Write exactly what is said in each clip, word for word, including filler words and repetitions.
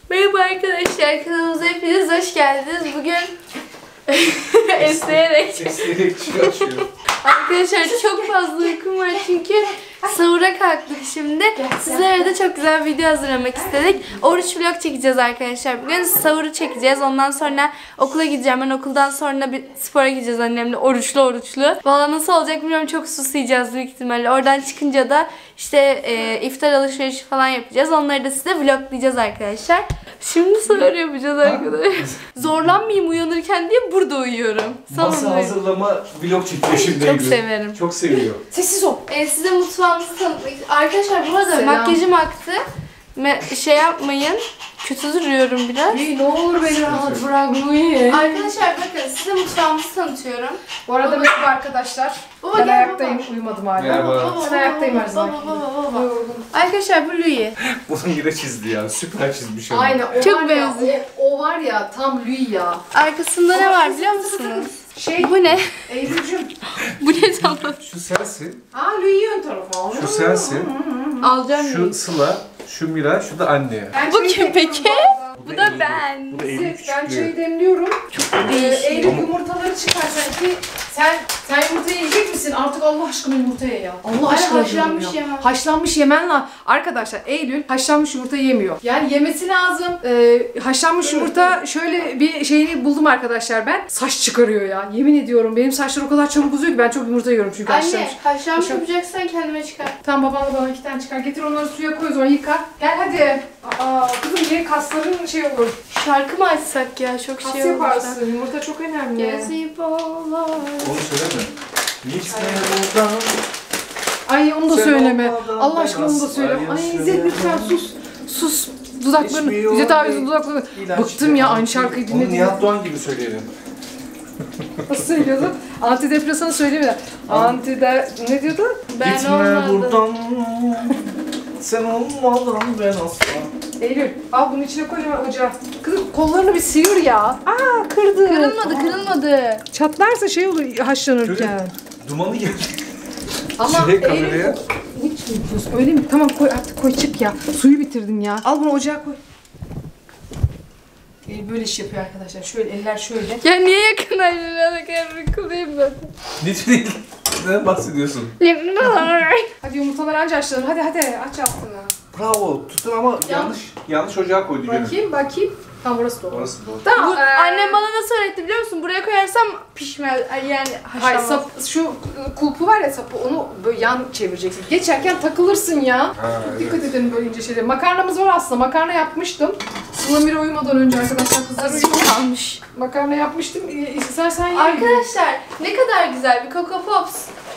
Merhaba arkadaşlar, kanalımıza hepiniz hoş geldiniz. Bugün esneyerek Esneyerek açıyor. Arkadaşlar çok fazla uykum var çünkü sahura kalktık şimdi. Sizlere de çok güzel bir video hazırlamak istedik. Oruç vlog çekeceğiz arkadaşlar. Bugün sahuru çekeceğiz. Ondan sonra okula gideceğim. Ben okuldan sonra bir spora gideceğiz annemle. Oruçlu oruçlu. Valla nasıl olacak bilmiyorum. Çok susayacağız büyük ihtimalle. Oradan çıkınca da işte e, iftar alışverişi falan yapacağız. Onları da size vloglayacağız arkadaşlar. Şimdi sahur yapacağız arkadaşlar. Zorlanmayayım uyanırken diye burada uyuyorum. Masa hazırlama vlog çekiyor şimdi. Çok severim. Çok seviyor. Sessiz ol. E, size mutfağımızı tanıtmak Arkadaşlar bu arada Selam. makyajım aktı. Me- şey yapmayın. Kötü duruyorum biraz. İyi, ne olur beni rahat bırak Nuri. Arkadaşlar bakın size mutfağımızı tanıtıyorum. Bu arada merhaba arkadaşlar. Baba, Ben gel ayaktayım, baba. uyumadım hala. Merhaba. Ben ayaktayım her zaman. Baba baba baba. Arkadaşlar bu Louis. Bunu yine çizdi ya. Süper çizmiş ama. Aynen o Çok var benziyor. ya, o, o var ya tam Louis ya. Arkasında ne var biliyor musunuz? Şey, Bu ne? Eylül'cüm. Bu ne tamam? Şu sensin. Aa Louis ön tarafı. Şu sensin. Alacağım Şu Louis. Sıla. Şu Mira. Şu da anne. Ben Bu çayı kim demliyorum peki? bu arada. Bu da ben. Bu da Eylül Ben küçüklüğü. çayı demliyorum. Ee, değişik. Eylül yumurtaları çıkar sanki. Sen sen yumurtayı yiyecek misin? Artık Allah aşkına yumurtaya ya. Allah Ay, aşkına haşlanmış diyorum ya. yemem. Haşlanmış yemen la. Arkadaşlar Eylül haşlanmış yumurta yemiyor. Yani yemesi lazım. Ee, haşlanmış yumurta şöyle bir şeyini buldum arkadaşlar ben. Saç çıkarıyor ya. Yemin ediyorum benim saçlar o kadar çabuk uzuyor ki ben çok yumurta yiyorum çünkü haşlanmış. Anne haşlanmış Haşlan- yapacaksan kendime çıkar. Tamam babanla bana iki tane çıkar. Getir onları suya koy o zaman yıka. Gel hadi. Aa kızım diye kasların şey olur. Şarkı mı açsak ya çok Kas şey olur. yaparsın. Yumurta çok önemli. Gezip olar. Onu söyleme. Gitme buradan. Ay onu da Sen söyleme. olmadan Allah ben aşkına onu da asla söyle. Ay yaşayamam. İzzet lütfen sus. Sus. Dudaklarını. İçmiyor İzzet abinin değil. dudaklarını. İlaç Bıktım ya değil. aynı şarkıyı Onu dinledim. Nihat Doğan gibi söyleyelim. Nasıl söylüyordu? Antidepresanı söylemiyor. Antide... Ne diyordu? Ben Gitme olmadım. buradan. Sen olmadan ben asla. Eylül al bunun içine koy hemen ocağa. Kızım kollarını bir sıyır ya. Aa kırdı. Kırılmadı kırılmadı. Çatlarsa şey olur haşlanırken. Şöyle dumanı geldi. Ama Şey kameraya. Eylül hiç mi yapıyorsun? Öyle mi? Tamam koy artık koy çık ya. Suyu bitirdin ya. Al bunu ocağa koy. Eylül böyle iş yapıyor arkadaşlar. Şöyle eller şöyle. Ya niye yakın ayrılana kadar uykuluyum zaten. Ne değil. Neden bahsediyorsun? Hadi yumurtalar anca haşlanır. Hadi hadi aç altını. Bravo. Tutun ama yanlış yanlış ocağa koydu gene. Bakayım bakayım. Tam burası doğru. Orası doğru. Tamam. Bu, ee, annem bana nasıl öğretti biliyor musun? Buraya koyarsam pişmez. Ay, Yani Hayır haşlanmaz. sap, şu kulpu var ya sapı onu böyle yan çevireceksin. Geçerken takılırsın ya. Ha, Dikkat evet. edin böyle ince şeylere. Makarnamız var aslında. Makarna yapmıştım. Sıla Mira uyumadan önce arkadaşlar kızlar Azıcık uyumadan. kalmış. Makarna yapmıştım. Ee, İstersen ye. Arkadaşlar ne kadar güzel bir Coco Pops.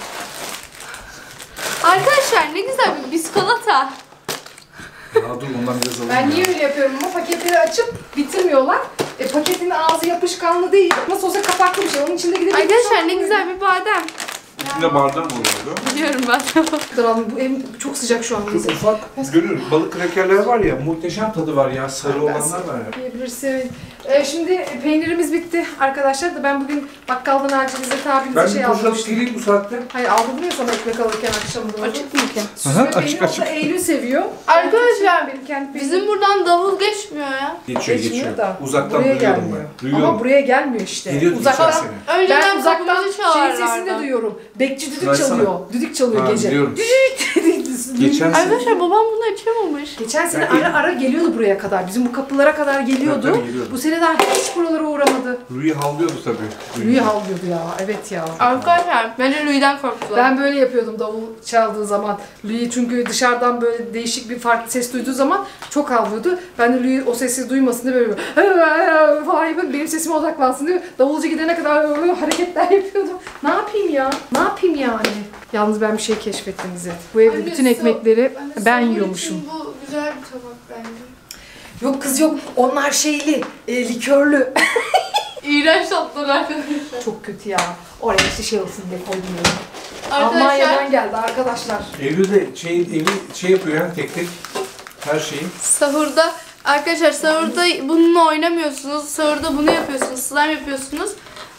Arkadaşlar ne güzel bir biskolata. Ya dur ondan biraz alalım. Ben ya. niye öyle yapıyorum ama paketleri açıp bitirmiyorlar. E, paketin ağzı yapışkanlı değil. Nasıl olsa kapaklı bir şey. Onun içinde gidip... Arkadaşlar ne güzel bir badem. İçinde bardağı mı oluyordu? Biliyorum ben. Bu ev çok sıcak şu an. Şu ufak gönül balık krakerler var ya muhteşem tadı var ya sarı olanlar var ya. Yiyebilirsin. Ee, şimdi peynirimiz bitti arkadaşlar da ben bugün bakkaldan acil İzzet abinize Ben şey bir poşet almıştım. gireyim bu saatte. Hayır aldırdım ya sana ekmek alırken akşam doğru. Açık mı ki? Süzme Aha, peynir açık, o da açık. Eylül seviyor. Arkadaşlar benim kendi peynirim. bizim buradan davul geçmiyor ya. Geçiyor Geçmiyor geçiyor. da Uzaktan buraya duyuyorum gelmiyor. ben. Duyuyorum. Ama buraya gelmiyor işte. Geliyor uzaktan. uzaktan seni. Önceden Ben uzaktan kapımızı şeyin çalarlardı. sesini de duyuyorum. Bekçi düdük Versene. çalıyor. Düdük çalıyor Ha, gece. biliyorum. Düdük. Geçen sene Arkadaşlar babam bunu açamamış. Geçen sene Ben ara ara geliyordu buraya kadar. Bizim bu kapılara kadar geliyordu. Evet, tabii geliyordu. Bu sene daha hiç buralara uğramadı. Rüya havlıyordu tabii. Rüya havlıyordu ya. Evet ya. Arkadaşlar bence Louis'den korktular. Ben böyle yapıyordum davul çaldığı zaman. Louis çünkü dışarıdan böyle değişik bir farklı ses duyduğu zaman çok havlıyordu. Ben de Louis o sesi duymasın diye böyle falan yapıp benim sesime odaklansın diye davulcu gidene kadar böyle hareketler yapıyordum. Ne yapayım ya? Ne yapayım yani? Yalnız ben bir şey keşfettim İzzet. Bu evde Anne, bütün so- ekmekleri Anne, ben sahur yiyormuşum. için Bu güzel bir tabak bence. Yok kız yok. Onlar şeyli, e, likörlü. İğrenç tatlılar arkadaşlar. Çok kötü ya. Oraya işte şey olsun diye koydum yani. Almanya'dan Arkadaşlar geldi arkadaşlar. Eylül'de şey, Eylül şey yapıyor ya tek tek her şeyi. sahurda arkadaşlar sahurda bununla oynamıyorsunuz. Sahurda bunu yapıyorsunuz. Slime yapıyorsunuz.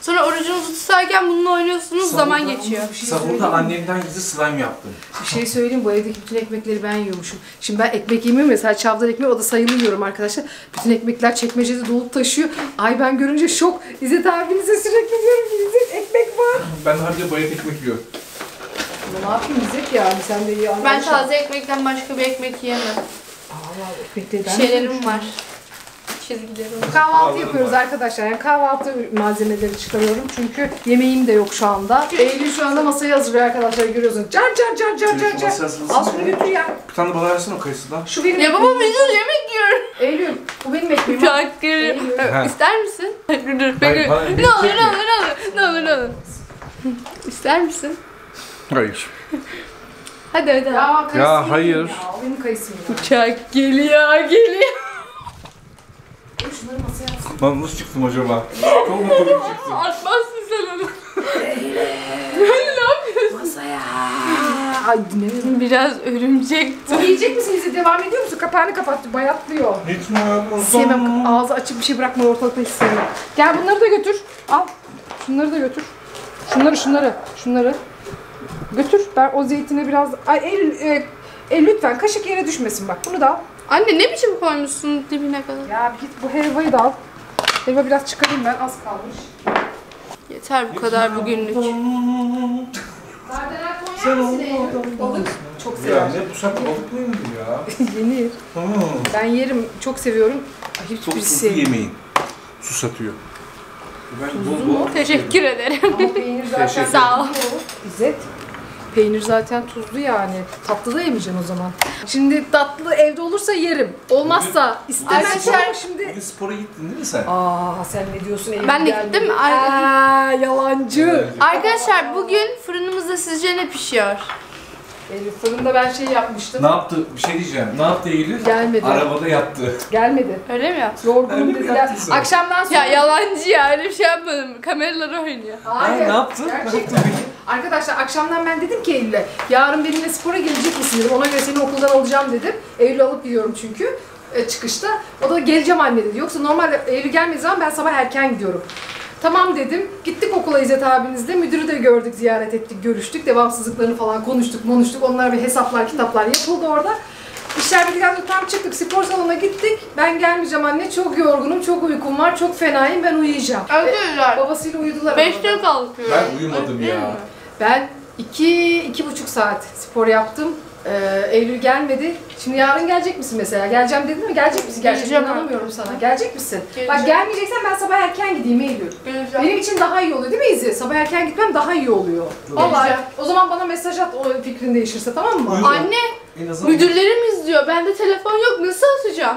Sonra orucunuzu tutarken bununla oynuyorsunuz, zaman Sahurda- geçiyor. Bir şey Sahurda söyleyeyim mi? annemden gizli slime yaptım. Bir şey söyleyeyim, bu evdeki bütün ekmekleri ben yiyormuşum. Şimdi ben ekmek yemiyorum ya, sadece çavdar ekmeği, o da sayılı yiyorum arkadaşlar. Bütün ekmekler çekmecede dolup taşıyor. Ay ben görünce şok. İzzet abinize sürekli diyorum ki İzzet ekmek var. Ben harca bayat ekmek yiyorum. Ama ne yapayım İzzet yani, sen de iyi Ben anlamışsın. taze ekmekten başka bir ekmek yiyemem. Allah ekmekleri ben Şeylerim var. Çizgilerim. Kahvaltı Kurallarım yapıyoruz var. arkadaşlar. Yani kahvaltı malzemeleri çıkarıyorum çünkü yemeğim de yok şu anda. Eylül şu anda masayı hazırlıyor arkadaşlar, görüyorsunuz. Car car car car car car. Masası hazırlasın. Al şunu götür ya. Bir tane bana versene o kayısıdan. Şu benim Ya baba ekmeğim. biz de yemek yiyorum. Eylül bu benim ekmeğim. Çok gülüyorum. Ha. İster misin? Dur dur. Hayır, bana Ne bir olur çekme. ne olur ne olur. Ne olur ne olur. İster misin? Hayır. Hadi hadi. Ya, kayısı Ya, yedim hayır. Ya, o benim kayısım ya. Uçak geliyor geliyor. Dur şunları masaya alsın. Lan nasıl çıktım acaba? Çok mutlu çıktım. Atmazsın sen onu. Böyle ne yapıyorsun? Masaya. Ay dinlemedim. Biraz örümcek. Yiyecek misin İzzet? Devam ediyor musun? Kapağını kapattı. Bayatlıyor. Hiç mi yapmadın? Sevmem. Ağzı açık bir şey bırakma ortalıkta, hiç sevmem. Gel bunları da götür. Al. Şunları da götür. Şunları şunları. Şunları. Götür. Ben o zeytine biraz... Ay el, e, el lütfen kaşık yere düşmesin bak. Bunu da al. Anne ne biçim koymuşsun dibine kadar? Ya git bu helvayı da al. Helva biraz çıkarayım ben. Az kalmış. Yeter bu kadar bugünlük. Sardeler koyar mısın Eylül? Balık. Çok Ya sever. ne bu saatte balık mı yenir ya? Yenir. Hmm. Ben yerim. Çok seviyorum. Ay, hiç Çok birisi tuzlu sevmiyor. yemeğin. Su satıyor. Ben Tuzlu bol mu? bol- Teşekkür ederim. Ama peynir zaten Teşekkür Sağ ol. tuzlu. İzzet. Peynir zaten tuzlu yani. Tatlı da yemeyeceksin o zaman. Şimdi tatlı evde olursa yerim. Olmazsa istemezsem Arkadaşlar, ama şimdi... Bugün spora gittin değil mi sen? Aa sen ne diyorsun Eylül? Ben de gelmedi. gittim. Aa yalancı. Arkadaşlar bugün fırınımızda sizce ne pişiyor? Eylül fırında ben şey yapmıştım. Ne yaptı? Bir şey diyeceğim. Ne yaptı Eylül? Gelmedi. Arabada yattı. Gelmedi. Öyle mi? Yorgunum Öyle mi dediler. yaptın sen? Akşamdan sonra... Ya yalancı ya öyle bir şey yapmadım. Kameralar oynuyor. Hayır. Ha, ne yaptın? Gerçekten. Arkadaşlar akşamdan ben dedim ki Eylül'e, yarın benimle spora gelecek misin dedim. Ona göre seni okuldan alacağım dedim. Eylül'ü alıp gidiyorum çünkü e, çıkışta. O da geleceğim anne dedi. Yoksa normalde Eylül gelmediği zaman ben sabah erken gidiyorum. Tamam dedim. Gittik okula İzzet abinizle. Müdürü de gördük, ziyaret ettik, görüştük. Devamsızlıklarını falan konuştuk, konuştuk. Onlar bir hesaplar, kitaplar yapıldı orada. İşler bittikten sonra tam çıktık, spor salonuna gittik. Ben gelmeyeceğim anne, çok yorgunum, çok uykum var, çok fenayım, ben uyuyacağım. E, Arkadaşlar babasıyla uyudular. beşte orada. kalkıyorum. Ben uyumadım Değil ya. mi? Ben iki, iki buçuk saat spor yaptım. Ee, Eylül gelmedi. Şimdi yarın gelecek misin mesela? Geleceğim dedin mi? Gelecek misin? Gerçekten Geleceğim inanamıyorum sana. Gelecek misin? Geleceğim. Bak gelmeyeceksen ben sabah erken gideyim Eylül. Geleceğim. Benim için daha iyi oluyor değil mi İzzi? Sabah erken gitmem daha iyi oluyor. Vallahi Geleceğim. o zaman bana mesaj at, o fikrin değişirse, tamam mı? Uyuyorum. Anne En azından müdürlerim izliyor. Bende telefon yok. Nasıl atacağım?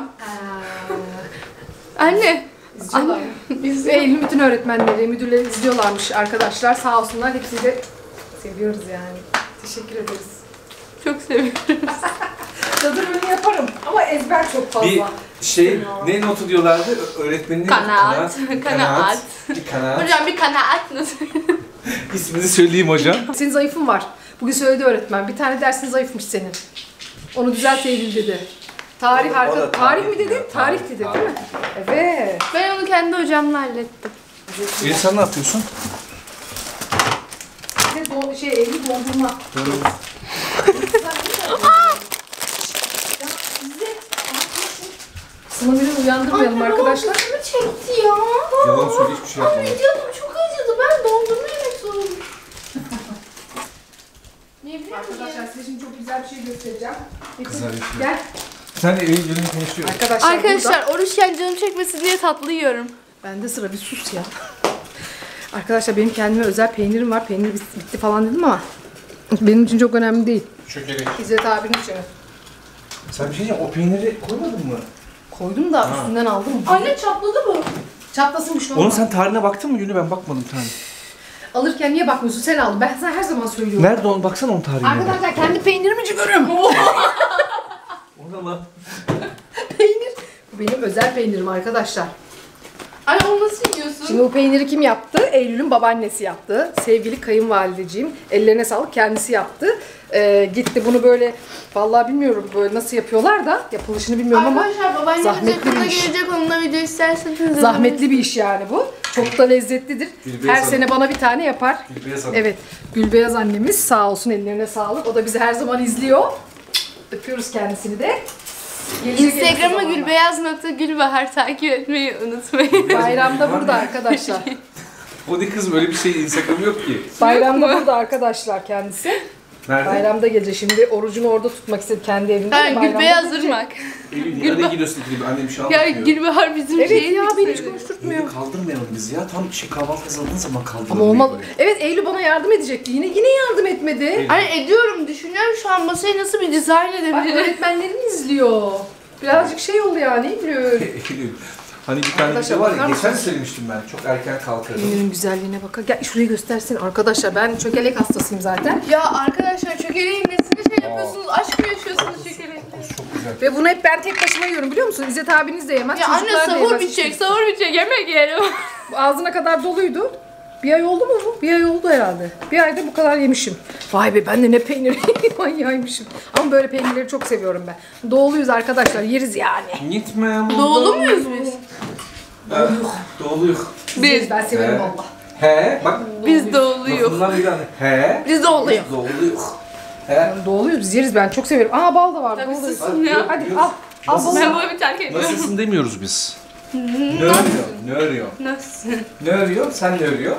Anne. İzliyorlar. Biz Eylül'ün bütün öğretmenleri, müdürleri izliyorlarmış arkadaşlar. Sağ olsunlar. Hepsini de seviyoruz yani. Teşekkür ederiz. çok seviyorum. Çadır önü yaparım ama ezber çok fazla. bir şey, ne notu diyorlardı? Ö- Öğretmenin Kanaat. Kanaat. Bir kanaat. Hocam bir kanaat nasıl? İsmini söyleyeyim hocam. Senin zayıfın var. Bugün söyledi öğretmen. Bir tane dersin zayıfmış senin. Onu düzelt Eylül dedi. Tarih O da- arka... o da tarih, tarih mi dedi? ya, Tarih, tarih, dedi tarih. değil mi? Evet. Ben onu kendi hocamla hallettim. Eylül sen ne yapıyorsun? Bir de do- şey Eylül dondurma. Sınavını uyandırmayalım arkadaşlar. Anne çekti ya. Yalan söyle, hiçbir şey yapmadım. Canım çok acıdı. Ben dondurma yemek zorundayım. Niye biliyor musun? Arkadaşlar size şimdi çok güzel bir şey göstereceğim. Kızlar yaşıyor. Gel. Sen de Eylül'ün konuşuyor. Arkadaşlar, burada. Arkadaşlar oruçken canım çekmesi diye tatlı yiyorum. Bende sıra, bir sus ya. Arkadaşlar benim kendime özel peynirim var. Peynir bit- bitti falan dedim ama benim için çok önemli değil. Çökelek. İzzet abinin için. Sen bir şey diyeceğim, o peyniri koymadın mı? Koydum da Ha. üstünden aldım. Anne çatladı mı? Çatlasın bir şey Onun olmaz. sen tarihine baktın mı Gülü? Ben bakmadım tarihine. Alırken niye bakmıyorsun? Sen al. Ben sana her zaman söylüyorum. Nerede onu? Baksana onun tarihine. Arkadaşlar kendi peynirimi çıkarıyorum. O ne lan? Peynir. Bu benim özel peynirim arkadaşlar. Anne onu nasıl yiyorsun? Şimdi bu peyniri kim yaptı? Eylül'ün babaannesi yaptı. Sevgili kayınvalideciğim. Ellerine sağlık, kendisi yaptı. Ee, gitti bunu böyle, vallahi bilmiyorum böyle nasıl yapıyorlar da yapılışını bilmiyorum ama Arkadaşlar babaannem zahmetli yakında bir iş. gelecek, onunla video isterseniz. zahmetli bir iş yani bu. Çok da lezzetlidir. Gülbeyaz Her Hanım. sene bana bir tane yapar. Gülbeyaz Hanım. Evet, Gülbeyaz annemiz sağ olsun, ellerine sağlık. O da bizi her zaman izliyor. Öpüyoruz kendisini de. Gelecek Instagram'a en kısa gülbeyaz nokta gülbahar takip etmeyi unutmayın. zamanda. Bayramda burada arkadaşlar. O ne kız, böyle bir şey Instagram yok ki. Bayramda burada arkadaşlar kendisi. Nerede? Bayramda gelecek. Şimdi orucunu orada tutmak istedi kendi evinde. Ben Bayramda Gülbeyaz gelecek. Irmak. Eylül niye araya giriyorsun gibi, annem bir şey Ya anlatmıyor. Gülbahar bizim Evet şeyimiz. ya, beni hiç sayılır. konuşturtmuyor. Eylül kaldırmayalım biz ya. Tam şey kahvaltı hazırladığın zaman kaldıralım. Ama olmadı. Eylül'ü. Evet, Eylül bana yardım edecekti. Yine yine yardım etmedi. Eylül. Hani ediyorum, düşünüyorum şu an masayı nasıl bir dizayn Bak edebilirim. öğretmenlerin izliyor. Birazcık şey oldu yani Eylül. Eylül. Hani bir tane Arkadaşlar video var ya, bakar geçen mısınız? söylemiştim ben. Çok erken kalkarım. Eylül'ün güzelliğine bakın. Gel şurayı göstersin arkadaşlar. Ben çökelek hastasıyım zaten. Ya arkadaşlar çökeleğin nesine şey yapıyorsunuz? Aşk mı yaşıyorsunuz çökelekle? Çok güzel. Ve bunu hep ben tek başıma yiyorum, biliyor musun? İzzet abiniz de yemez, Ya anne çocuklar da sahur yemez. bitecek, sahur bitecek, yemek yiyelim. Ağzına kadar doluydu. Bir ay oldu mu bu? Bir ay oldu herhalde. Bir ayda bu kadar yemişim. Vay be, ben de ne peynir manyağıymışım. Ama böyle peynirleri çok seviyorum ben. Doğuluyuz arkadaşlar, yeriz yani. Gitme buradan. Doğulu muyuz biz? Ha, Doğuluyuz. Biz. Ben severim He. valla. He bak. Biz doğuluyuz. Lafından bir tane. He. Biz doğuluyuz. Doğuluyuz. He. Doğuluyuz, biz yeriz, ben çok severim. Aa, bal da var. Tabii Doğuluyuz. susun ya. Hadi al. Al balı. Ben bu evi terk ediyorum. Nasılsın demiyoruz biz. Ne örüyor? Ne örüyor? Nasıl? Ne örüyor? Sen ne örüyor?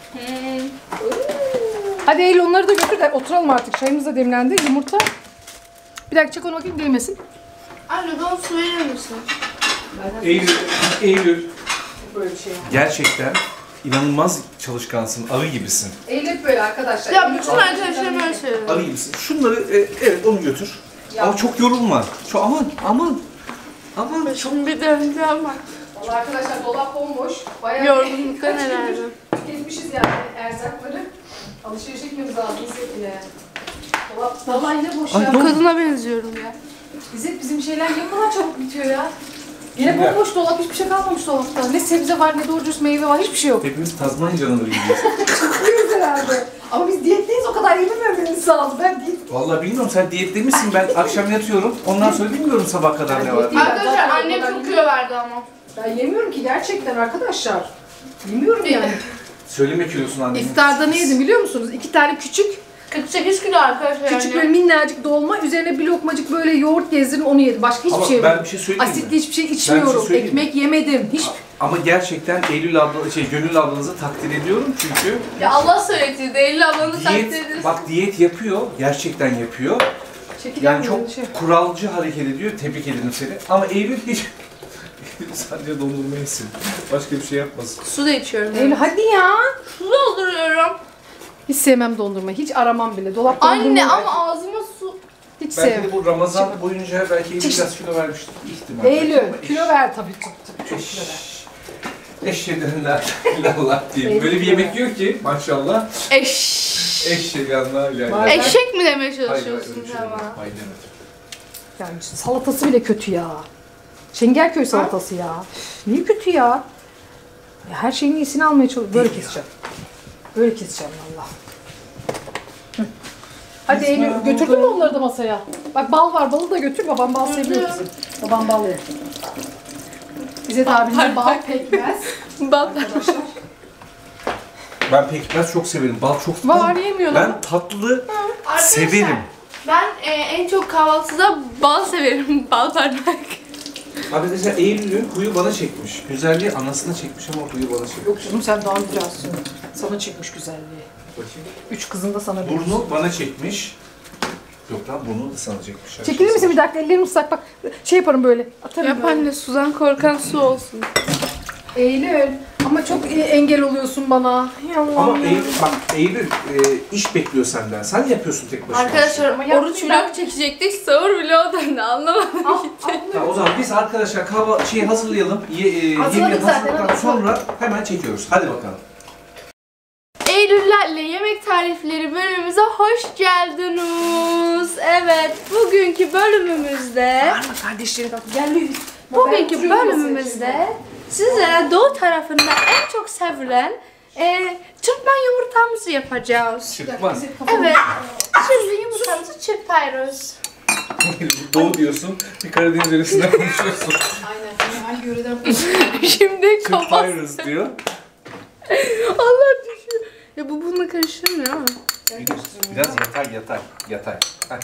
Hadi Eylül, onları da götür de oturalım artık. Çayımız da demlendi. Yumurta. Bir dakika çek onu bakayım, değmesin. Anne bana su verir misin? Eylül, Eylül. Böyle bir şey yani. Gerçekten inanılmaz çalışkansın. Arı gibisin. Eylül böyle arkadaşlar. Ya Eylül bütün böyle. arkadaşlarım öyle söylüyor. Arı gibisin. Şunları e, evet onu götür. Ama çok yorulma. Çok aman aman. Aman çok. Şimdi bir döneceğim bak. Vallahi arkadaşlar dolap bomboş. Bayağı Yorgunluktan herhalde. tüketmişiz yani erzakları. Alışveriş etmiyoruz lazım İzzet bile. Dolap, dolap yine boş ya. Bu kadına benziyorum ya. İzzet, bizim şeyler ne kadar çabuk bitiyor ya. Yine Şimdi- bomboş dolap, hiçbir şey kalmamış dolapta. Ne sebze var, ne doğru dürüst meyve var, hiçbir şey yok. Hepimiz Tazmanya canavarı gibiyiz. Çıkıyoruz herhalde. Ama biz diyetteyiz, o kadar yemememiz lazım. Ben diyet... Vallahi bilmiyorum, sen diyette misin? Ben akşam yatıyorum. Ondan sonra bilmiyorum sabah kadar Ben ne var. diyet değilim. Arkadaşlar zaten annem o kadar çok kilo verdi ama. Ben yemiyorum ki gerçekten arkadaşlar. Yemiyorum yani. Söyleme kilosun annemin. İftarda ne yedim biliyor musunuz? İki tane küçük, kırk sekiz kilo arkadaşlar küçük böyle annem. minnacık dolma, üzerine bir lokmacık böyle yoğurt gezdirdim, onu yedim. Başka hiçbir Ama şey ben yemedim. bir şey söyleyeyim mi? Asitli hiçbir şey içmiyorum. söyleyeyim mi? Ekmek yemedim. Hiç. Ama gerçekten Eylül abla, şey Gönül ablanızı takdir ediyorum çünkü Ya Allah söyletti. Eylül ablanı takdir diyet, ederiz. bak diyet yapıyor, gerçekten yapıyor. Şekil Yani yapmıyorum, çok şey. kuralcı hareket ediyor, tebrik ederim seni. Ama Eylül hiç... Eylül sadece dondurma yesin, başka bir şey yapmasın. Su da içiyorum. Eylül hadi ya. Su dolduruyorum. Hiç sevmem dondurmayı. Hiç aramam bile. Dolap dondurma. Anne ama ağzıma su. Hiç Belki sevmem. de bu Ramazan boyunca belki Eylül biraz kilo vermiştir. İhtimal. Eylül Ama eş- kilo ver tabii, çok, tabii çok kilo ver. Eşhedü la ilallah diyeyim. Böyle bir yemek yiyor ki maşallah. Eş. Eşhedü la ilahe Vay. illallah. Eşek mi demeye Hayır, hayır, öyle çalışıyorsun bir şey ama? demedim. Hayır demedim. Yani salatası bile kötü ya. Şengelköy salatası ya. Üf, niye kötü ya? Ya her şeyin iyisini almaya çalışıyorum. Böyle keseceğim. Böyle keseceğim valla. Hı. Hadi Eylül, götürdün mü onları da masaya? Bak bal var, balı da götür. Babam bal seviyor bizim. Babam bal yer. İzzet abinin bal pekmez. Bak. Arkadaşlar. Ben pekmez çok severim. Bal çok Var, yemiyorlar. Ben tatlı Arkadaşlar, severim. Ben e, en çok kahvaltıda bal severim. Bal parmak. Abi mesela Eylül'ün huyu bana çekmiş. Güzelliği anasına çekmiş ama huyu bana çekmiş. Yok canım, sen daha güzelsin. Sana çekmiş güzelliği. Bakayım. Üç kızın da sana bir. Burnu bana çekmiş. Yok lan burnu da sana çekmiş. Çekilir misin bir dakika? Ellerim ıslak, bak. Şey yaparım böyle. Atarım Yap böyle. anne, sudan korkan su olsun. Eylül. Ama çok e, engel oluyorsun bana. Ya Allah'ım Ama ya. Eylül, bak Eylül e, iş bekliyor senden. Sen yapıyorsun tek başına. Arkadaşlar Ama yaptım oruç ben. vlog çekecektik. Sahur vlog döndü, anlamadım. Al, al. Ya o zaman biz arkadaşlar kahvaltı şeyi hazırlayalım. Ye, e, Hazırladık yemeği zaten, hazırladıktan hadi. sonra hemen çekiyoruz. Hadi bakalım. Eylüllerle yemek tarifleri bölümümüze hoş geldiniz. Evet, bugünkü bölümümüzde Bağırma, kardeşleri bak. Gel Lüy. bugünkü bölümümüzde sizlere doğu tarafında en çok sevilen e, çırpman yumurtamızı yapacağız. Çıkmaz. Evet, şimdi yumurtamızı çırpıyoruz. Doğu diyorsun, bir Karadeniz yöresinden konuşuyorsun. Aynen. Hangi yöreden Şimdi kapat. Çırpıyoruz diyor. Allah düşüyor. Ya bu bununla karıştırmıyor ama. Biraz yatay yatay yatay. Heh.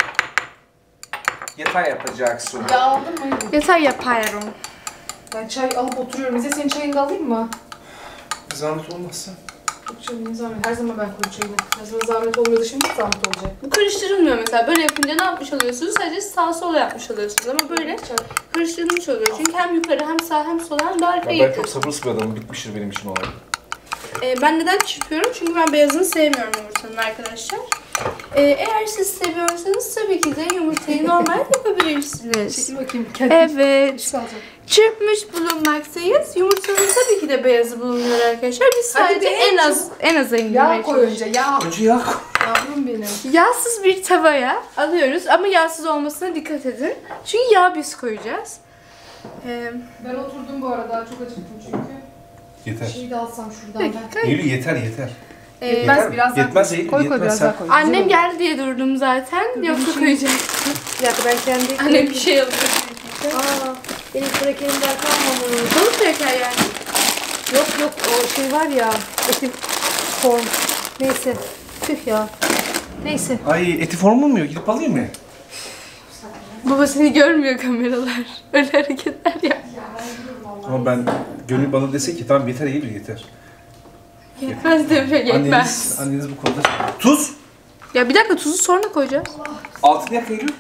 Yatay yapacaksın. Ya aldın mı? Yeter yaparım. Ben çay alıp oturuyorum. İzzet senin çayını da alayım mı? Zahmet olmazsa. Yok canım ne zahmet. Her zaman ben koyayım çayını. Her zaman zahmet olmuyordu, şimdi zahmet olacak. Bu karıştırılmıyor mesela. Böyle yapınca ne yapmış oluyorsunuz? Sadece sağ sola yapmış oluyorsunuz ama böyle karıştırılmış oluyor. Çünkü hem yukarı hem sağ hem sola hem de arkaya Ben, ben çok yapıyorsunuz. sabırsız bir adamım. Bitmiştir benim için olay. Ee, ben neden çırpıyorum? Çünkü ben beyazını sevmiyorum yumurtanın arkadaşlar. Ee, eğer siz seviyorsanız tabii ki de yumurtayı normal yapabilirsiniz. Çekil bakayım. Kendin. Evet. Salacağım. Çırpmış bulunmaktayız. Yumurtanın tabii ki de beyazı bulunuyor arkadaşlar. Biz Hadi sadece be, en az en aza Yağ indirmeye koy çalışıyoruz. önce yağ. Önce yağ koy. Yavrum benim. Yağsız bir tavaya alıyoruz ama yağsız olmasına dikkat edin. Çünkü yağ biz koyacağız. Ee, Ben oturdum bu arada. Çok acıktım çünkü. Yeter. Şeyi de alsam şuradan peki, ben. koy. Eylül yeter yeter. Ee, Yetmez, Yeter mi? biraz daha Yetmez koy. Eylül, Koy koy yetmez. biraz Sen- daha koy. Annem Güzel olur. geldi diye durdum zaten. Yoksa şey- koyacağım. Bir dakika ben kendi... Annem bir şey alıyor. Aa, benim krakerimden kalmamış. Balık kraker yani. Yok yok o şey var ya. Etim form. Neyse. Tüh ya. Neyse. Ay eti formulmuyor. Gidip alayım mı? Baba seni görmüyor kameralar. Öyle hareketler yap. Ama ben Gönül bana dese ki tamam yeter Eylül yeter. Yetmez Devre yetmez. Anneniz, anneniz bu konuda. Tuz. Ya bir dakika tuzu sonra koyacağız. Altını yak Eylül.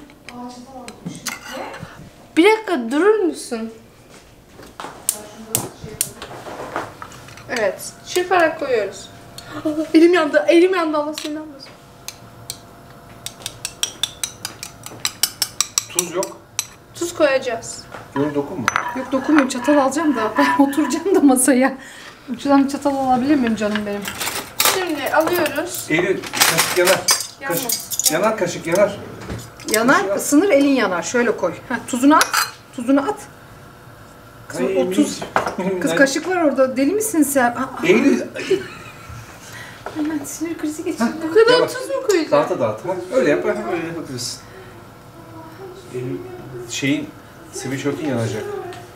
Bir dakika durur musun? Evet. Çırparak koyuyoruz. Elim yandı. Elim yandı. Allah seni almasın. Tuz yok. Tuz koyacağız. Gönül dokunma. Yok dokunmayayım çatal alacağım da. Ben oturacağım da masaya. Şuradan bir çatal alabilir miyim canım benim? Şimdi alıyoruz. Eylül kaşık yanar. Yanmaz. Kaşık. Yanar kaşık yanar. Yanar, ısınır, elin yanar. Şöyle koy. Heh, tuzunu at. Tuzunu at. Kız, Ay, o tuz. benim- Kız ben- kaşık var orada. Deli misin sen? Aa, Eylül. hemen sinir krizi geçirdim. Bu kadar Yavaş. tuz mu koyacağız? Dağıta dağıta. Ha, öyle yap. ha, Öyle yapabilirsin. Eylül şeyin sweatshirt'in yanacak.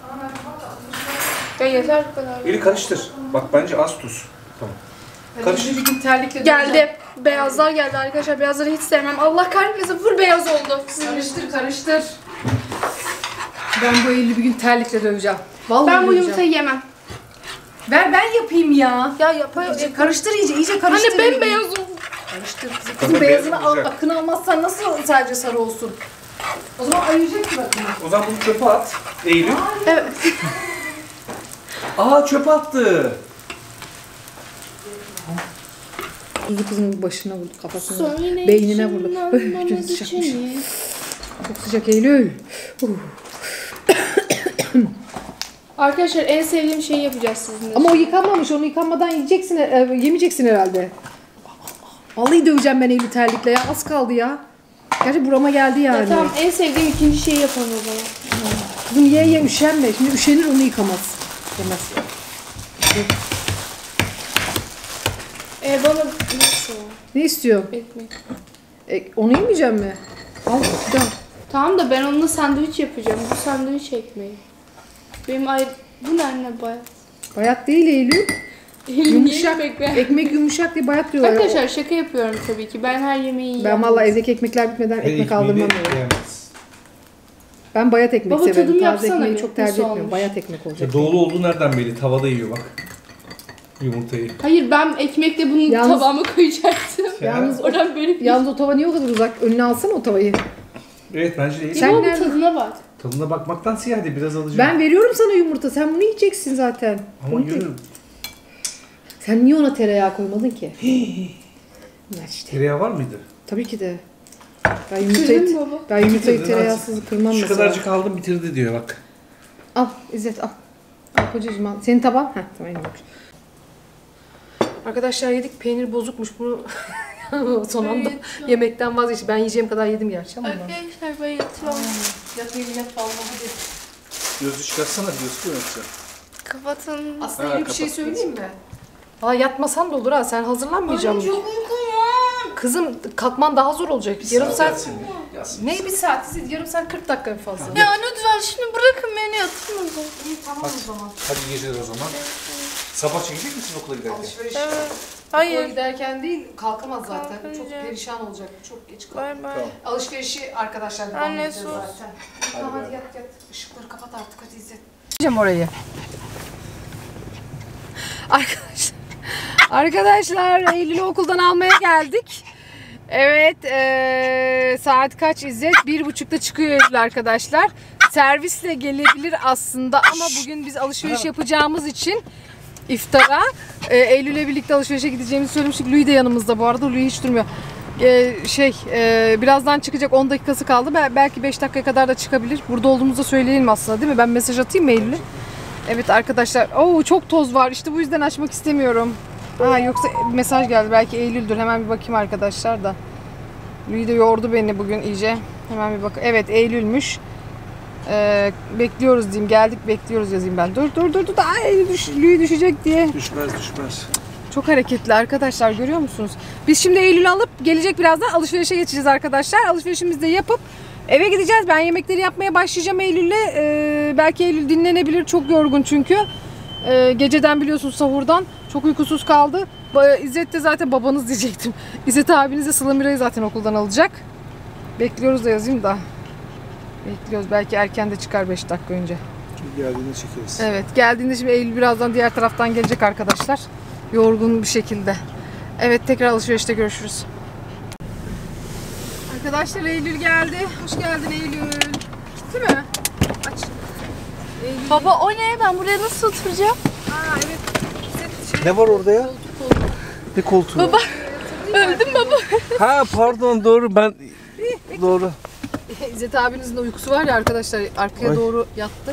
Ya yeter bu kadar. Eylül karıştır. Bak bence az tuz. Tamam. Karıştır. Bir gün terlikle Geldi. Beyazlar geldi arkadaşlar. Beyazları hiç sevmem. Allah kahretmesin. Fır beyaz oldu. Karıştır karıştır. Ben bu Eylül'ü bir gün terlikle döveceğim. Vallahi Ben bu döveceğim. yumurtayı yemem. Ver ben yapayım ya. Ya yapayım. İyice karıştır iyice, iyice karıştır. Hani bembeyaz oldu. Karıştır kızım. Tabii Kızım beyazını beyaz al, olacak. akını almazsan nasıl sadece sarı olsun? O zaman ayıracak ki bakını. O zaman bunu çöpe at. Eylül. Evet. Aa çöpe attı. Kuzu kızın başına vurdu, kafasına, beynine vurdu. Öh, çok sıcakmış. Çok sıcak Eylül. Uh. Arkadaşlar en sevdiğim şeyi yapacağız sizinle. Ama o yıkanmamış, onu yıkanmadan yiyeceksin, e, yemeyeceksin herhalde. Vallahi döveceğim ben Eylül terlikle ya, az kaldı ya. Gerçi burama geldi yani. Ya tamam en sevdiğim ikinci şeyi yapalım o zaman. Kızım ye ye üşenme, şimdi üşenir onu yıkamaz. Yemez. Ee, bana nasıl? Ne istiyor? Ekmek. E, onu yemeyeceğim mi? Al bir daha. Tamam da ben onunla sandviç yapacağım. Bu sandviç ekmeği. Benim ay bu ne anne bayat? Bayat değil Eylül. Yumuşak. Ekmek. Ekmek yumuşak diye bayat diyorlar. Arkadaşlar şaka yapıyorum tabii ki. Ben her yemeği Ben yiyemem. vallahi evdeki ekmekler bitmeden ekmek aldırmam. Yiyemez. Ben bayat ekmek Baba, severim. tadım Taze yapsana ekmeği bir, çok tercih nasıl etmiyorum. olmuş? Bayat ekmek olacak. Ya doğulu olduğu nereden belli? Tavada yiyor bak. Yumurtayı. Hayır ben ekmekle bunu Yalnız- tabağıma koyacaktım. Yalnız o, Oradan böyle bir yalnız o tava niye o kadar uzak? Önüne alsana o tavayı. Evet bence değil. Sen Sen nerede- tadına bak. Tadına bakmaktan hadi biraz alacağım. Ben veriyorum sana yumurta. Sen bunu yiyeceksin zaten. Ama Onu değil. görürüm. Sen niye ona tereyağı koymadın ki? Bunlar işte. Tereyağı var mıydı? Tabii ki de. Ben yumurtayı, Kırdın baba. ben yumurtayı Bitirdin tereyağsız kırmam Şu mesela. kadarcık aldım bitirdi diyor bak. Al İzzet al. Al kocacığım al. Senin tabağın? Heh tamam elimdeymiş. Arkadaşlar yedik. Peynir bozukmuş. Bunu son anda Evet, ya. yemekten vazgeçtim. Ben yiyeceğim kadar yedim gerçi ama. Arkadaşlar ben yatıyorum. Yat evine falan hadi. Gözü çıkarsana gözü yoksa. Kapatın. Aslında Ha, iyi bir şey kapat. söyleyeyim mi? Valla yatmasan da olur ha. Sen hazırlanmayacaksın. Çok uykum var. Kızım kalkman daha zor olacak. Yarım saat. Yatsın, yatsın. Ne bir saat? Siz yarım saat kırk dakika en fazla. Ya lütfen şimdi bırakın beni yatın o zaman. İyi tamam o zaman. Hadi geceler o zaman. Sabah çekecek misin okula giderken? Alışveriş. Evet. Okula Hayır. giderken değil, kalkamaz zaten. Kalkınca. Çok perişan olacak. Çok geç kalk. Bay bay. Tamam. Alışverişi arkadaşlar devam Anne, edeceğiz sus. zaten. Hadi Tamam bay. hadi yat yat. Işıkları kapat artık hadi İzzet. Gideceğim orayı. Arkadaşlar. Arkadaşlar Eylül'ü okuldan almaya geldik. Evet ee, saat kaç İzzet? Bir buçukta çıkıyor Eylül arkadaşlar. Servisle gelebilir aslında ama bugün biz alışveriş yapacağımız için iftara e, Eylül'le birlikte alışverişe gideceğimizi söylemiştik. Louis de yanımızda bu arada. Louis hiç durmuyor. E, şey e, birazdan çıkacak, on dakikası kaldı. Bel- belki beş dakikaya kadar da çıkabilir. Burada olduğumuzu da söyleyelim aslında değil mi? Ben mesaj atayım mı Eylül'e? Evet arkadaşlar. Oo çok toz var. İşte bu yüzden açmak istemiyorum. Ha, yoksa mesaj geldi. Belki Eylül'dür. Hemen bir bakayım arkadaşlar da. Louis de yordu beni bugün iyice. Hemen bir bak. Evet Eylül'müş. Ee, bekliyoruz diyeyim. Geldik bekliyoruz yazayım ben. Dur dur dur dur. Ay düş, Louis düşecek diye. Düşmez düşmez. Çok hareketli arkadaşlar, görüyor musunuz? Biz şimdi Eylül'ü alıp gelecek birazdan alışverişe geçeceğiz arkadaşlar. Alışverişimizi de yapıp eve gideceğiz. Ben yemekleri yapmaya başlayacağım Eylül'le. Ee, belki Eylül dinlenebilir. Çok yorgun çünkü. Ee, geceden biliyorsunuz sahurdan. Çok uykusuz kaldı. Ba- İzzet de zaten babanız diyecektim. İzzet abiniz de Sıla Mira'yı zaten okuldan alacak. Bekliyoruz da yazayım da. Bekliyoruz. Belki erken de çıkar beş dakika önce. Geldiğinde çekeriz. Evet, geldiğinde şimdi Eylül birazdan diğer taraftan gelecek arkadaşlar. Yorgun bir şekilde. Evet, tekrar alışverişte görüşürüz. Arkadaşlar Eylül geldi. Hoş geldin Eylül. Gitti mi? Aç. Eylül. Baba o ne? Ben buraya nasıl oturacağım? Aa evet. Şey, Ne var orada ya? koltuk, koltuk. Ne koltuğu? Baba. Öldüm baba. Ha pardon doğru ben doğru. İzzet abinizin de uykusu var ya arkadaşlar. Arkaya Ay. doğru yattı.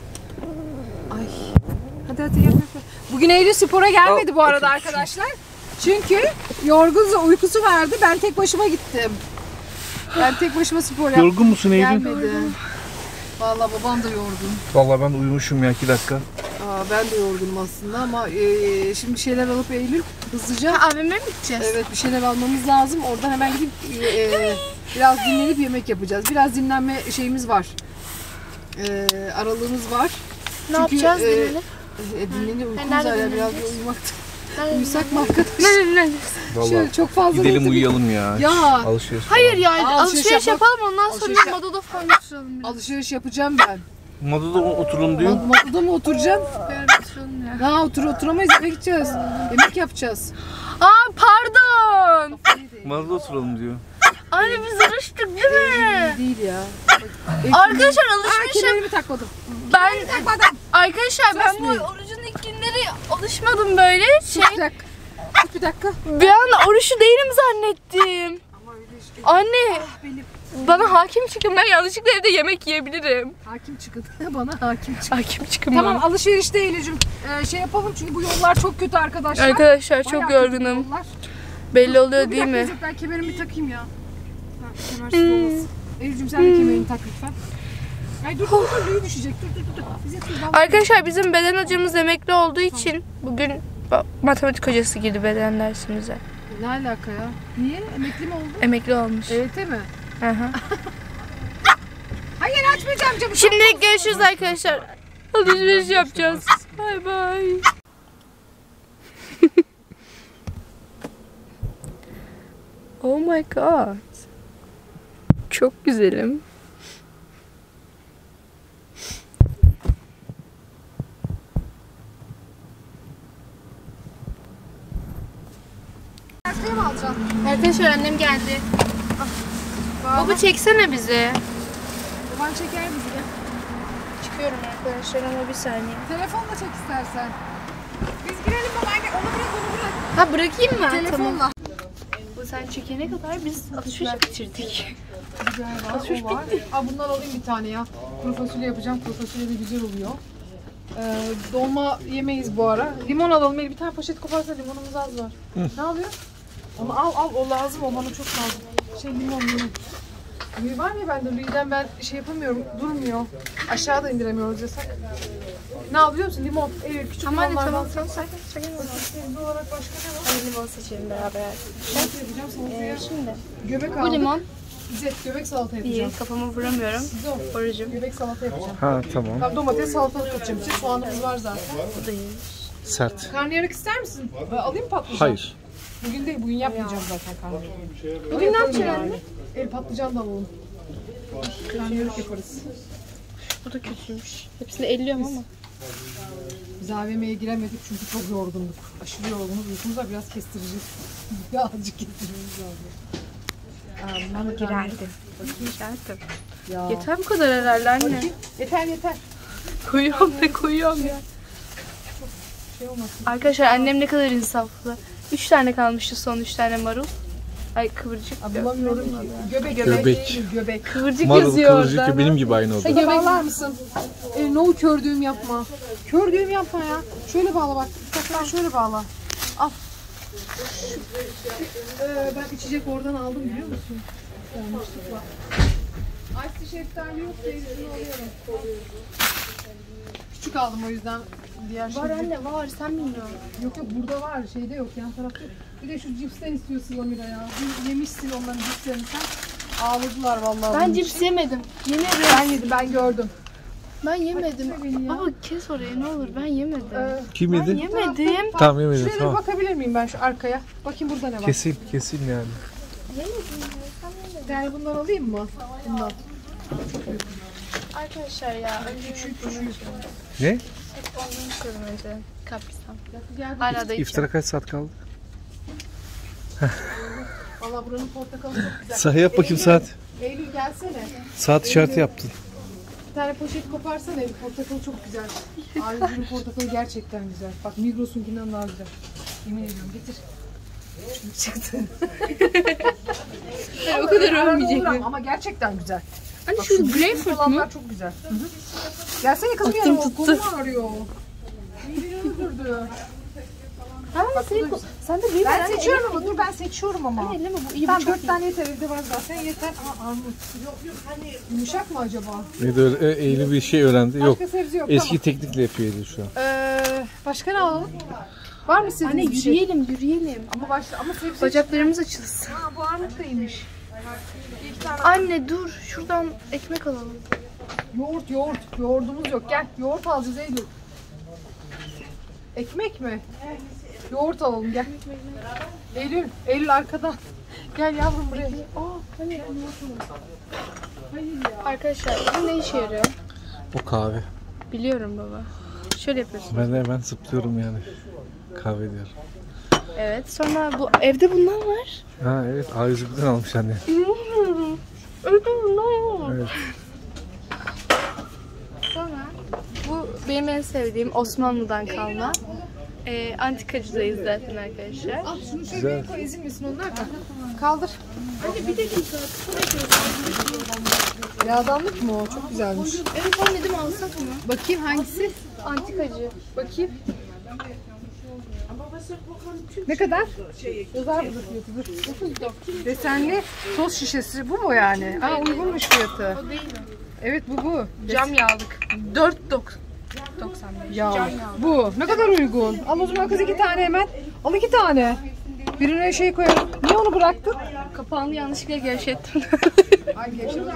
Ay. Hadi hadi yap yap. Bugün Eylül spora gelmedi Al, bu arada otur. arkadaşlar. Çünkü yorgunsa uykusu vardı. Ben tek başıma gittim. Ben tek başıma spor yaptım. Yorgun musun Eylül? Gelmedi. Vallahi babam da yorgun. Vallahi ben uyumuşum ya iki dakika. Aa, ben de yorgunum aslında ama e, şimdi bir şeyler alıp Eylül hızlıca. Ha, abime mi gideceğiz? Evet bir şeyler almamız lazım. Oradan hemen gidip e, biraz dinlenip yemek yapacağız. Biraz dinlenme şeyimiz var. E, aralığımız var. Ne yapacağız e, dinlenip? E, dinlenip uykumuz nerede hala biraz dinleneceğiz? bir uyumak. Uyusak mı arkadaş? Ne ne ne? Şöyle çok fazla Gidelim değil. uyuyalım ya. Ya. Alışveriş falan. Hayır ya Aa, alışveriş, alışveriş yapmak- yapalım ondan sonra alışveriş yap- Madoda falan götürelim biraz. Alışveriş yapacağım ben. Modada oturalım diyor. Mad- Madoda mı oturacaksın? Beraber oturalım ya. Ha otur oturamayız, eve gideceğiz. Yemek yapacağız. Aa pardon. Modada oturalım diyor. Anne biz alıştık değil mi? Değil ya. Arkadaşlar Aa, alışveriş yap. kemerimi takmadım. Ben arkadaşlar ben bu Söz mü? orucun ilk günleri alışmadım böyle şey. Bir dakika. Sus bir dakika. Bir an oruçlu değilim zannettim. Ama öyle şey. Anne Benim bana hakim çıkın, ben yanlışlıkla evde yemek yiyebilirim. hakim çıkın. Bana hakim çıkın. Hakim çıkın Tamam bana. alışverişte Eylül'cüm. Ee, şey yapalım çünkü bu yollar çok kötü arkadaşlar. Arkadaşlar çok Bayağı kötü yorgunum. yollar. Belli oluyor Dur, bir değil dakika mi? İzzet, ben kemerimi bir takayım ya. Ha, kemersiz olmasın. Eylül'cüm sen de kemerini tak lütfen. Ay dur dur dur Louis düşecek. Dur dur dur. dur. İzzet dur. vallahi- Arkadaşlar bizim beden hocamız emekli olduğu için bugün ba- matematik hocası girdi beden dersimize. Ne alaka ya? Niye? Emekli mi oldu? Emekli olmuş. E Y T mi? Hı hı. Hayır açmayacağım camı. Şimdilik görüşürüz arkadaşlar. Alışveriş yapacağız. Bay bay. Oh my god. Çok güzelim. Başka mı alacaksın? Arkadaşlar annem geldi. Baba çeksene bizi. Baban çeker bizi de. Çıkıyorum arkadaşlar ama bir saniye. Telefonla çek istersen. Biz girelim babaanne. Onu bırak onu bırak. Ha bırakayım mı? Tamam. Telefonla. Bu sen çekene kadar biz alışveriş bitirdik. Güzel var. O var. Aa, bundan alayım bir tane ya. Kuru fasulye yapacağım. Kuru fasulye de güzel oluyor. Ee, dolma yemeyiz bu ara. Limon alalım. Bir tane poşet koparsa limonumuz az var. Ne alıyorsun? Onu al al. O lazım. O bana çok lazım. Şey limon limon. Louis var ya bende. Louis'den ben şey yapamıyorum. Durmuyor. Aşağıda indiremiyoruz yasak. Ne al biliyor musun? Limon. Evet küçük Tamam hadi limonlardan. tamam tamam sakin sakin ol. Sebze olarak başka ne var? Hadi limon seçelim beraber. Salata yapacağım salataya. Ee, şimdi Göbek bu aldık. limon. İzzet göbek salata yapacağım. Bir kafamı vuramıyorum. Dur. Orucum. Göbek salata yapacağım. Ha tamam. Tamam domates salatalık yapacağım. İşte soğanımız var zaten. Buradayız. Sert. Karnıyarık ister misin? Ben alayım mı patlıcan? Hayır. Bugün değil, bugün yapmayacağım zaten karnıyarık. Bugün ne yapacaksın anne? El patlıcan da alalım. Karnıyarık yaparız. Bu da kötüymüş. Hepsini elliyorum ama. Biz A V M'ye giremedik çünkü çok yorgunduk. Aşırı yorgunuz. Uykumuz var, biraz kestireceğiz. Birazcık kestirmemiz lazım. Aa, ben girerdim. Gerçekten. Ya. Yeter bu kadar herhalde anne. Yeter yeter. Koyuyorum ve koyuyorum ya. Şey olmasın. Arkadaşlar annem ne kadar insaflı. Üç tane kalmıştı son üç tane marul. Ay kıvırcık. Aa, bulamıyorum ki. Göbek. Göbek. Göbek. Göbek. Kıvırcık Marul yazıyor kıvırcık orada. benim gibi aynı oldu. Sen göbek bağlar mısın? E, no kör düğüm yapma. Kör düğüm yapma ya. Şöyle bağla bak. Bak şöyle bağla. Al. Ee, ben içecek oradan aldım biliyor musun? Yanlışlıkla. Ice şeftali yok da elisini alıyorum. Küçük aldım o yüzden. Diğer Var şey. anne var sen bilmiyorsun. Yok yok burada var. Şeyde yok yan tarafta. Bir de şu cipsten istiyor Sılamira ya. Bir yemişsin onların cipslerini sen. Ağladılar vallahi. Ben bunun cips için. yemedim. Yemedim. Ben yedim ben gördüm. Ben yemedim. Bak, beni ya. Baba kes oraya ne olur ben yemedim. Ee, Kim Ben yedi? yemedim. Tamam yemedim Şuraya bir tamam. bakabilir miyim ben şu arkaya? Bakayım burada ne var? Kesin kesin yani. Yani bundan alayım mı? Bundan. Arkadaşlar ya önce küçük küçük. Ne? Hep onu istiyorum önce. Kapristan. Gel. Hala da içeceğim. İftara kaç saat kaldı? Valla buranın portakalı çok güzel. Sahi yap bakayım saat. Eylül gelsene. Saat işareti yaptın. Bir tane poşet koparsana Eylül. Portakalı çok güzel. Ayrıca portakalı gerçekten güzel. Bak Migros'unkinden daha güzel. Yemin ediyorum getir. Şunu çıktı. O kadar Arada ölmeyecek uğram mi? Ama gerçekten güzel. Hani Bak şu büyük greyfurt mu? olanlar çok güzel. Hı hı. Gelsene kızım Attım, yanıma. tuttu. Kolum ağrıyor. Mideni öldürdü. Ha, senin, sen de büyük Ben seçiyorum ama dur ben seçiyorum ama. Elleme bu iyi bu Tam çok dört tane yeter evde var zaten yeter. Aa armut. Yumuşak mı acaba? Ne de öyle e, Eylül bir şey öğrendi. Yok. Başka sebze yok Eski tamam. teknikle yapıyor Eylül şu an. Ee, başka ne alalım? Var mı Anne istediğiniz bir şey? yürüyelim yürüyelim. Ama başka ama sebze. Bacaklarımız açılsın. Ha bu armut da iyiymiş. İki tane. Anne dur şuradan ekmek alalım. Yoğurt yoğurt. Yoğurdumuz yok. Gel yoğurt alacağız Eylül. Ekmek mi? Yoğurt alalım gel. Eylül, Eylül arkadan. Gel yavrum buraya. Aa, hani yoğurt alalım. Hayır ya. Arkadaşlar bu ne işe yarıyor? O kahve. Biliyorum baba. Şöyle yapıyorsun. Ben de hemen zıplıyorum yani. Kahve diyorum. Evet sonra bu evde bundan var. Ha evet A yüz birden almış anne. İnanmıyorum. Evde bundan var. Evet. Sonra bu benim en sevdiğim Osmanlı'dan kalma. Ee, antikacıdayız zaten arkadaşlar. Al şunu Güzel. şöyle koy ezilmesin onlar da. Kaldır. Anne bir dakika. Yağdanlık mı o? Çok güzelmiş. Evet anne dedim alsak mı? Bakayım hangisi? Antikacı. Bakayım. Ne kadar? Yazar burada fiyatı. Dur. Desenli toz şişesi bu mu yani? Aa uygunmuş fiyatı. O değil mi? Evet bu bu. Cam yağlık. dört doksan beş. Ya Cam yağlık. bu ne kadar uygun. Al o zaman kız iki tane hemen. Al iki tane. Birine şey koyalım. Niye onu bıraktın? Kapağını yanlışlıkla gevşettim. Ay gevşemedim.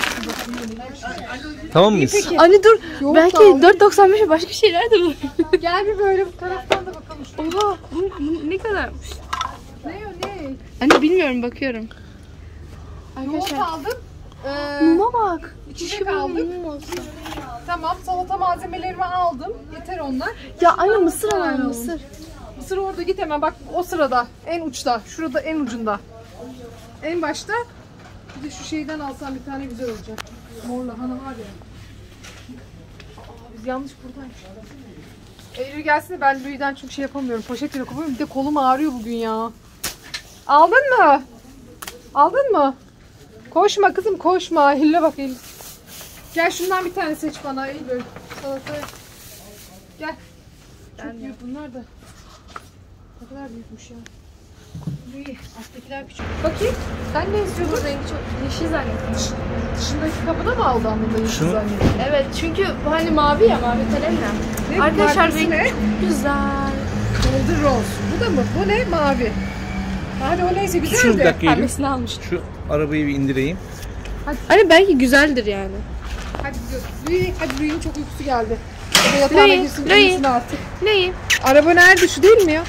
Tamam mıyız? Peki. Anne dur. Yoğurt Belki aldım. dört doksan beşe başka şeyler de var. Gel bir böyle bu taraftan da bakalım. Oha bu, bu ne kadarmış? Ne o ne? Anne bilmiyorum bakıyorum. Yoğurt Arkadaşlar aldım. Ee, muma bak. içecek Keşke aldım. böyle mum olsa. Tamam salata malzemelerimi aldım. Yeter onlar. Ya anne mısır Mısır alalım alalım. mısır. Mısır orada git hemen bak o sırada en uçta. Şurada en ucunda. En başta bir de şu şeyden alsam bir tane güzel olacak. Mor lahana var ya. Aa, biz yanlış buradaymış. Eylül gelsin de ben Louis'den çünkü şey yapamıyorum. Poşetle koyuyorum. Bir de kolum ağrıyor bugün ya. Aldın mı? Aldın mı? Koşma kızım koşma. Eylül'e bak Eylül. Gel şundan bir tane seç bana Eylül. Salataya. Gel. Çok büyük bunlar da. Ne kadar büyükmüş ya. İyi. Alttakiler küçük. Bakayım. Sen ne istiyordun? Bu rengi çok yeşil zannettim. Dışındaki kapıda mı aldı anlamda yeşil Şunu- zannettim? Evet çünkü bu hani mavi ya mavi kalemle. Ne? Arkadaşlar Markası ne? rengi çok güzel. Golden Rose. Bu da mı? Bu ne? Mavi. Hadi o neyse güzel Şunu bir de. dakika Eylül. Pembesini almıştım. Şu arabayı bir indireyim. Hani belki güzeldir yani. Hadi gidiyoruz. Louis, hadi Louis'in çok uykusu geldi. O da yatağına Louis, girsin Louis. uyusun artık. Neyi? Araba nerede? Şu değil mi ya?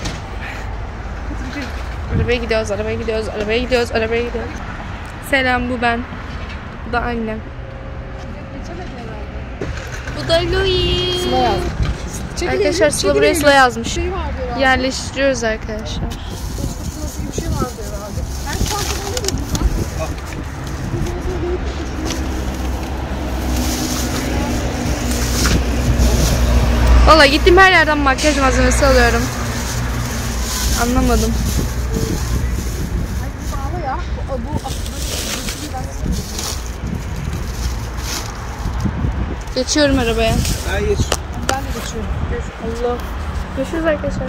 Arabaya gidiyoruz, arabaya gidiyoruz, arabaya gidiyoruz, arabaya gidiyoruz. Selam, bu ben. Bu da annem. Bu da Louis. Sıla yazmış. Arkadaşlar Sıla buraya Sıla yazmış. Yerleştiriyoruz arkadaşlar. Nasıl bir şey vardı herhalde. Ben çantamı alayım mı? Valla gittiğim her yerden makyaj malzemesi alıyorum. Anlamadım. Pahalı ya. Bu, bu Geçiyorum arabaya. Hayır. ben de geçiyorum. Allah. Görüşürüz arkadaşlar.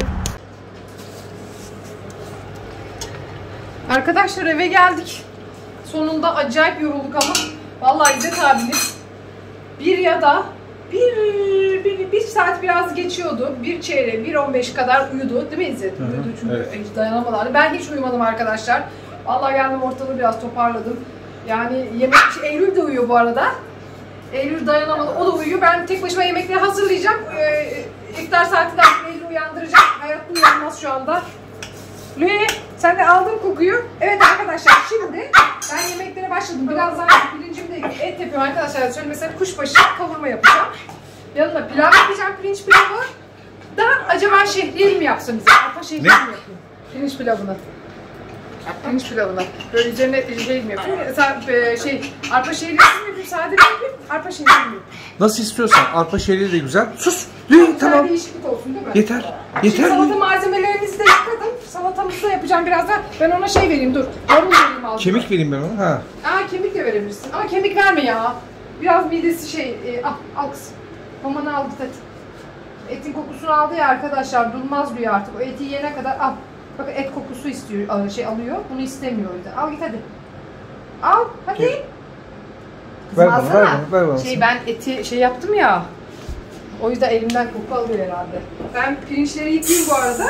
Arkadaşlar eve geldik. Sonunda acayip yorulduk ama vallahi İzzet abimiz bir ya da bir, bir, bir saat biraz geçiyordu. Bir çeyrek, bir on beş kadar uyudu. Değil mi İzzet? Hı hı, Uyudu çünkü evet. hiç dayanamadılar. Ben hiç uyumadım arkadaşlar. Vallahi geldim ortalığı biraz toparladım. Yani yemek Eylül de uyuyor bu arada. Eylül dayanamadı. O da uyuyor. Ben tek başıma yemekleri hazırlayacağım. Ee, iftar saatinde Eylül'ü uyandıracağım. Hayatta uyanmaz şu anda. Louis, sen de aldın kokuyu. Evet arkadaşlar şimdi ben yemeklere başladım. Birazdan pirincimde et yapıyorum arkadaşlar. Şöyle mesela kuşbaşı kavurma yapacağım. Yanına pilav yapacağım, pirinç pilavı. Da acaba şehriyeli mi yapsam bize? Arpa şehriyeli mi yapayım? Pirinç pilavını. Pirinç pilavını. Böyle üzerine şey mi yapayım? Mesela şey, arpa şehriyeli mi yapayım? Sade mi yapayım? Arpa şehriyeli mi yapayım? Nasıl istiyorsan. Arpa şehri de güzel. Sus. Louis, tamam. Değişiklik olsun değil mi? Yeter. Şimdi Yeter salata mi? malzemelerimizi de yıkadım. Salatamızı da yapacağım birazdan. Ben ona şey vereyim dur. Marul vereyim ağzına. Kemik vereyim ben ona. Ha. Aa kemik de verebilirsin. Ama kemik verme ya. Biraz midesi şey. E, al, al kız. Mamanı al git hadi. Etin kokusunu aldı ya arkadaşlar. Durmaz diyor artık. O eti yiyene kadar al. Bakın et kokusu istiyor, şey alıyor. Bunu istemiyor o yüzden. Al git hadi. Al hadi. Kemik. Kızım Ver bana, alsana. ver bana, ver bana. Şey ben eti şey yaptım ya. O yüzden elimden koku alıyor herhalde. Ben pirinçleri yıkayayım bu arada.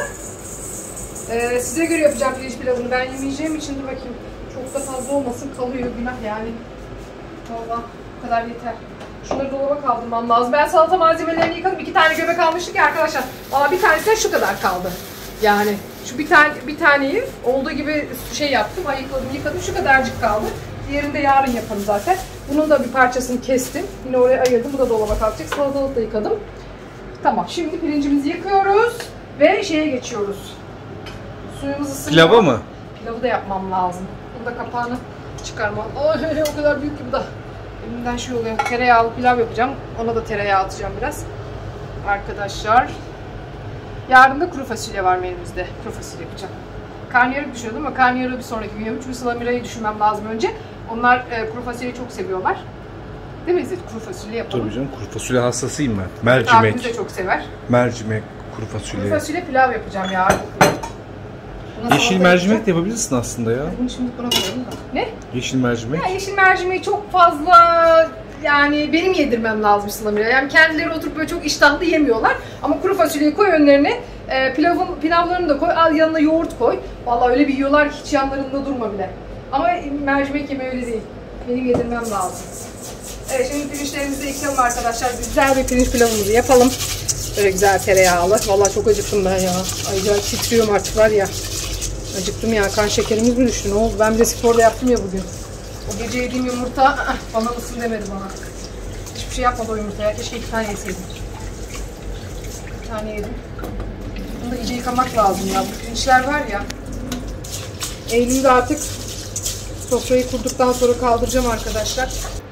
Ee, size göre yapacağım pirinç pilavını. Ben yemeyeceğim için dur bakayım. Çok da fazla olmasın, kalıyor günah yani. Vallahi bu kadar yeter. Şunları dolaba kaldırmam lazım. Ben salata malzemelerini yıkadım. İki tane göbek almıştık ya arkadaşlar. Valla bir tanesi de şu kadar kaldı. Yani şu bir tane bir taneyi olduğu gibi şey yaptım, ayıkladım, yıkadım. Şu kadarcık kaldı. Diğerini de yarın yaparım zaten. Bunun da bir parçasını kestim. Yine oraya ayırdım. Bu da dolaba kalacak. Salatalık da yıkadım. Tamam. Şimdi pirincimizi yıkıyoruz ve şeye geçiyoruz. Suyumuz ısınıyor. Pilava mı? Pilavı da yapmam lazım. Bunu da kapağını çıkarmam. Ay, o kadar büyük ki bu da. Elimden şey oluyor. Tereyağlı pilav yapacağım. Ona da tereyağı atacağım biraz. Arkadaşlar. Yarın da kuru fasulye var menümüzde. Kuru fasulye yapacağım. Karnıyarık düşünüyordum ama karnıyarığı bir sonraki gün yapayım. Çünkü Slamira'yı düşünmem lazım önce. Onlar e, kuru fasulyeyi çok seviyorlar. Değil mi İzzet? Kuru fasulye yapalım. Tabii canım, kuru fasulye hastasıyım ben. Abimiz de Mercimek, çok sever. mercimek, kuru Kuru fasulye. fasulye pilav yapacağım ya. Buna Yeşil salata mercimek yapacağım. de yapabilirsin aslında ya. Bunu şimdi buna koyalım da. Ne? Yeşil mercimek. Ya yeşil mercimeği çok fazla yani benim yedirmem lazım Slamira'ya. Yani kendileri oturup böyle çok iştahlı yemiyorlar. Ama kuru fasulyeyi koy önlerine. E, pilavın, pilavlarını da koy. Al yanına yoğurt koy. Vallahi öyle bir yiyorlar ki hiç yanlarında durma bile. Ama mercimek yemeği öyle değil. Benim yedirmem lazım. Evet şimdi pirinçlerimizi yıkayalım arkadaşlar. Güzel bir pirinç pilavımızı yapalım. Böyle güzel tereyağlı. Vallahi çok acıktım ben ya. Acayip titriyorum artık var ya. Acıktım ya. Kan şekerimiz mi düştü? Ne oldu? Ben bir de sporda yaptım ya bugün. O gece yediğim yumurta bana mısın demedi bana. Hiçbir şey yapmadı o yumurtaya. Keşke iki tane yeseydim. Bir tane yedim. Bunu da iyice yıkamak lazım ya. Bu pirinçler var ya. Eylül'de artık sofrayı kurduktan sonra kaldıracağım arkadaşlar.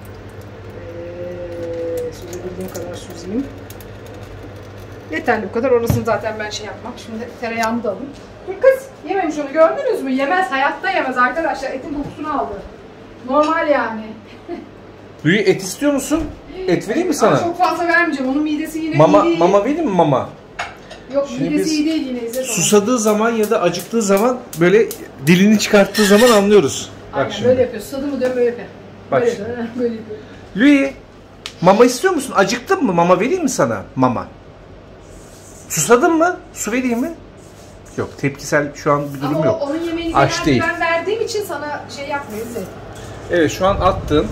Ee, süzebildiğim kadar süzeyim. Yeterli bu kadar. Orasını zaten ben şey yapmam. Şimdi tereyağımı da alayım. Dur kız. Yememiş onu gördünüz mü? Yemez. Hayatta yemez arkadaşlar. Etin kokusunu aldı. Normal yani. Louis, et istiyor musun? Et vereyim mi Ama sana? çok fazla vermeyeceğim. Onun midesi yine Mama, iyi değil. mama vereyim mi mama? Yok Şimdi midesi biz iyi değil yine İzzet onun. Susadığı zaman ya da acıktığı zaman böyle dilini çıkarttığı zaman anlıyoruz. Aynen Bak şimdi. böyle yapıyor. Susadı mı dön böyle yapıyor. Bak Böyle şimdi. yapıyor. Böyle yapıyor. Louis, mama istiyor musun? Acıktın mı? Mama vereyim mi sana? Mama. Susadın mı? Su vereyim mi? Yok, tepkisel şu an bir durum Ama yok. o- onun yemeğini Aç genelde değil. ben verdiğim için sana şey yapmıyor İzzet. Evet, şu an attın. Dur.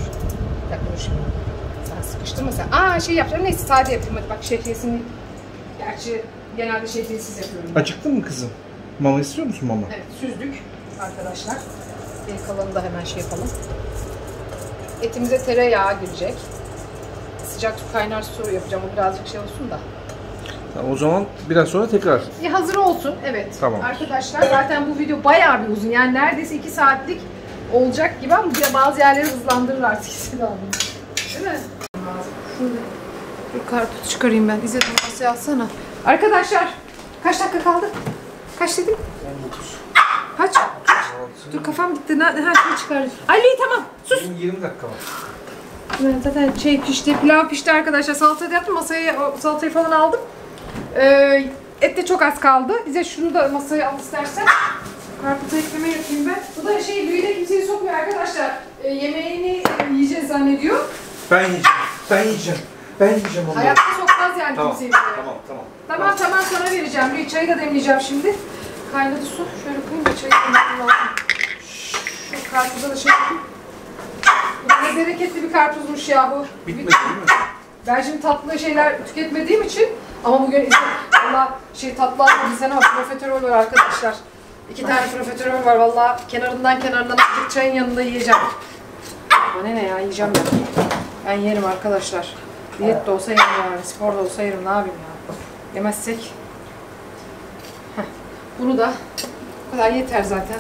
Bir dakika dur şimdi. Sen sıkıştırma sen. Aa şey yapacağım. Neyse sade yapayım hadi bak şehriyesini Gerçi genelde şey siz yapıyorum. Acıktın mı kızım? Mama istiyor musun mama? Evet, süzdük arkadaşlar. El kalanını da hemen şey yapalım. Etimize tereyağı girecek. Sıcak su, kaynar su yapacağım. O birazcık şey olsun da. Tamam, o zaman biraz sonra tekrar. E, hazır olsun. Evet. Tamam. Arkadaşlar zaten bu video bayağı bir uzun. Yani neredeyse iki saatlik olacak gibi ama bazı yerleri hızlandırır artık ikisi de aldım. Değil mi? Şöyle. Dur karpuz çıkarayım ben. İzzet masaya alsana. Arkadaşlar kaç dakika kaldı? Kaç dedim? on dokuz. Kaç? Dur kafam gitti. Ha şimdi çıkardım. Ali tamam. Sus. yirmi dakika var. Ben zaten şey pişti, pilav pişti arkadaşlar. Salata da yaptım. Masaya o salatayı falan aldım. Ee, et de çok az kaldı. Bize şunu da masaya al istersen. Karpuzu ekleme yapayım ben. Bu da şey Lüyü de kimseyi sokmuyor arkadaşlar. Ee, yemeğini e, yiyeceğiz zannediyor. Ben yiyeceğim. Ben yiyeceğim. Ben yiyeceğim onu. Hayatta sokmaz yani Tamam, kimseyi buraya. tamam, tamam. Tamam tamam sana vereceğim. Lüyü çayı da demleyeceğim şimdi. Kaynadı su. Şöyle koyayım da çayı demleyeyim lazım. Şu karpuza da şey yapayım. Bu ne bereketli bir karpuzmuş yahu. Bitmedi değil mi? Ben şimdi tatlı şeyler tüketmediğim için ama bugün valla şey tatlı almadım sen ama profiterol var arkadaşlar. İki tane profiterol var valla kenarından kenarından azıcık çayın yanında yiyeceğim. Bana ne ya yiyeceğim ben. Ben yerim arkadaşlar. Diyet de olsa yerim yani, spor da olsa yerim ne yapayım ya. Yemezsek. Heh. Bunu da bu kadar yeter zaten.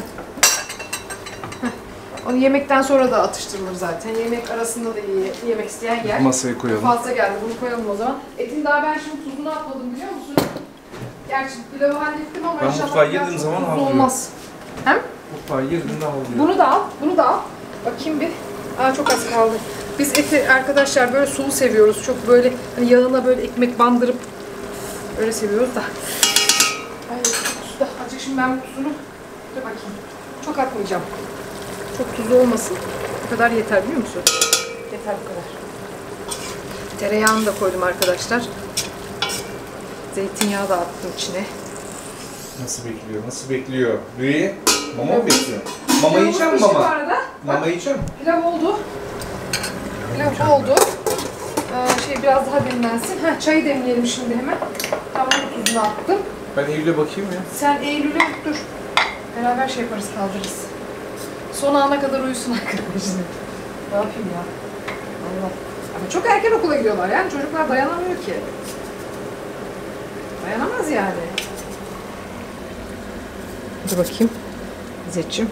Onu yemekten sonra da atıştırılır zaten. Yemek arasında da iyi, yemek isteyen yer. Masaya koyalım. Fazla geldi. Bunu koyalım o zaman. Etin daha ben şimdi tuzunu atmadım biliyor musun? Gerçi pilavı hallettim ama Ben inşallah mutfağa biraz girdiğim zaman tuzlu havlıyor. olmaz. Hem? Mutfağa girdiğinde havlıyor. Bunu da al. Bunu da al. Bakayım bir. Aa çok az kaldı. Biz eti arkadaşlar böyle sulu seviyoruz. Çok böyle hani yağına böyle ekmek bandırıp öyle seviyoruz da. Ay tuz da. Azıcık şimdi ben bu tuzunu dur bakayım. Çok atmayacağım. Çok tuzlu olmasın. Bu kadar yeter biliyor musun? Yeter bu kadar. Tereyağını da koydum arkadaşlar. Zeytinyağı da attım içine. Nasıl bekliyor? Nasıl bekliyor? Lüye, mama mı bekliyor? Mama yiyecek mi Pilav mama? bu arada. Mama yiyecek mi? Pilav oldu. Pilav oldu. Ee, şey biraz daha demlensin. Heh, çayı demleyelim şimdi hemen. Tamam tuzunu attım. Ben Eylül'e bakayım ya. Sen Eylül'e dur. Beraber şey yaparız kaldırırız. Son ana kadar uyusun arkadaşlar. Ne yapayım ya? Allah. Ama çok erken okula gidiyorlar yani çocuklar dayanamıyor ki. Dayanamaz yani. Dur bakayım. İzzetciğim.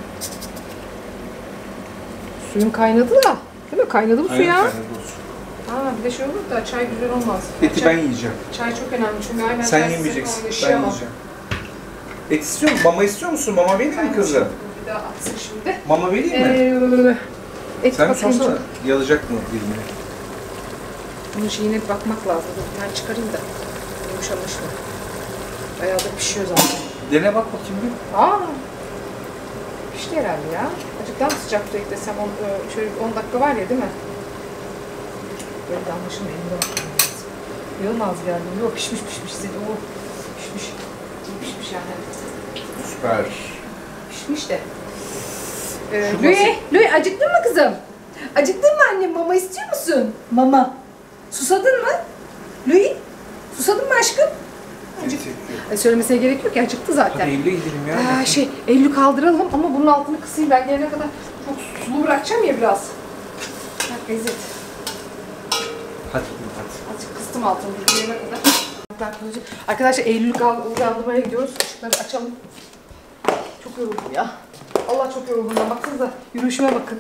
Suyun kaynadı da. Değil mi? Kaynadı mı su ya? Aynen, kaynadı olsun. Aa bir de şey olur da çay güzel olmaz. Eti çay, ben yiyeceğim. Çay çok önemli çünkü aynen Sen çay yemeyeceksin. Ben yaşayamam. yiyeceğim. Et istiyor musun? Mama istiyor musun? Mama vereyim mi kızım? Bir daha atsın şimdi. Mama vereyim mi? Ee, et Sen bakayım. sorsana. Yalacak mı dilini? Bunun şeyine bir bakmak lazım. Dur, ben çıkarayım da. Yumuşamış mı? Bayağı da pişiyor zaten. Dene bak bakayım bir. Aa, pişti herhalde ya. Azıcık daha mı sıcak tutu eklesem? On, e, şöyle on dakika var ya değil mi? Böyle de anlaşılmıyor. Elimde bakmam lazım. Yılmaz geldi. Yok pişmiş pişmiş. Oo, pişmiş. Pişmiş yani. Süper. Pişmiş de. Ee, Şu Lüye, nasıl? Lüye acıktın mı kızım? Acıktın mı annem? Mama istiyor musun? Mama. Susadın mı? Lüye, susadın mı aşkım? Acık. Ay, söylemesine gerek yok ya acıktı zaten. Hadi Eylül'e gidelim ya. Aa, şey, Eylül'ü kaldıralım ama bunun altını kısayım. Ben gelene kadar çok sulu bırakacağım ya biraz. Bak İzzet. Hadi hadi. Azıcık kıstım altını gelene kadar. Arkadaşlar Eylül'ü kaldırmaya gidiyoruz. Işıkları açalım. Çok yoruldum ya. Allah çok yoruldum ya. Baksanıza yürüyüşüme bakın.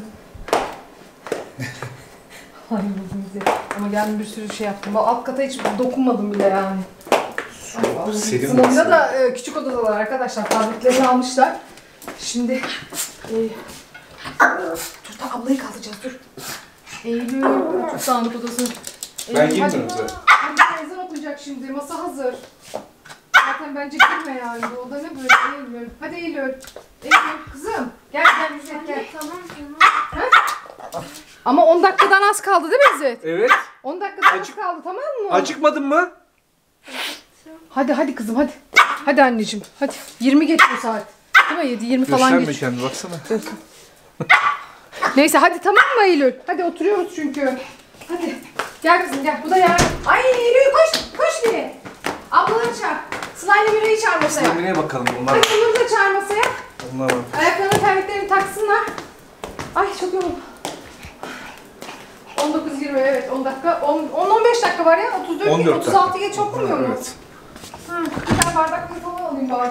Ay yoruldum İzzet. Ama geldim bir sürü şey yaptım. Alt kata hiç dokunmadım bile yani. Çok serin. Sınavında da e, küçük odadalar arkadaşlar. Tabletlerini almışlar. Şimdi e, dur da ablayı kaldıracağız dur. Eylül çok dağınık odasını. Ben girmiyorum zaten. Hadi ezan okuyacak şimdi. Masa hazır. Zaten bence girme yani. Bu oda ne böyle Eylül. Hadi Eylül. Eylül kızım. Gel gel İzzet gel. Tamam tamam. Ama on dakikadan az kaldı değil mi İzzet? Evet. on dakikadan Acık- az kaldı tamam mı? Acıkmadın mı? Hadi hadi kızım hadi. Hadi anneciğim hadi. yirmi geçiyor saat. Değil mi? yedi yirmi falan Gösterme geçiyor. kendini baksana. Neyse hadi tamam mı Eylül? Hadi oturuyoruz çünkü. Hadi. Gel kızım gel. Bu da yarın. Ay Eylül koş. Koş bir. Aslı'ya nereye bakalım onlar. Hadi bunları da çağır masaya. Onlar var. Ayaklarına terliklerini taksınlar. Ay çok yoruldum. on dokuz yirmi evet on dakika. on on beş dakika var ya. otuz dört on dört otuz altı geç çok mu dakika. mu? Evet. Ha, bir tane bardakları falan alayım bari.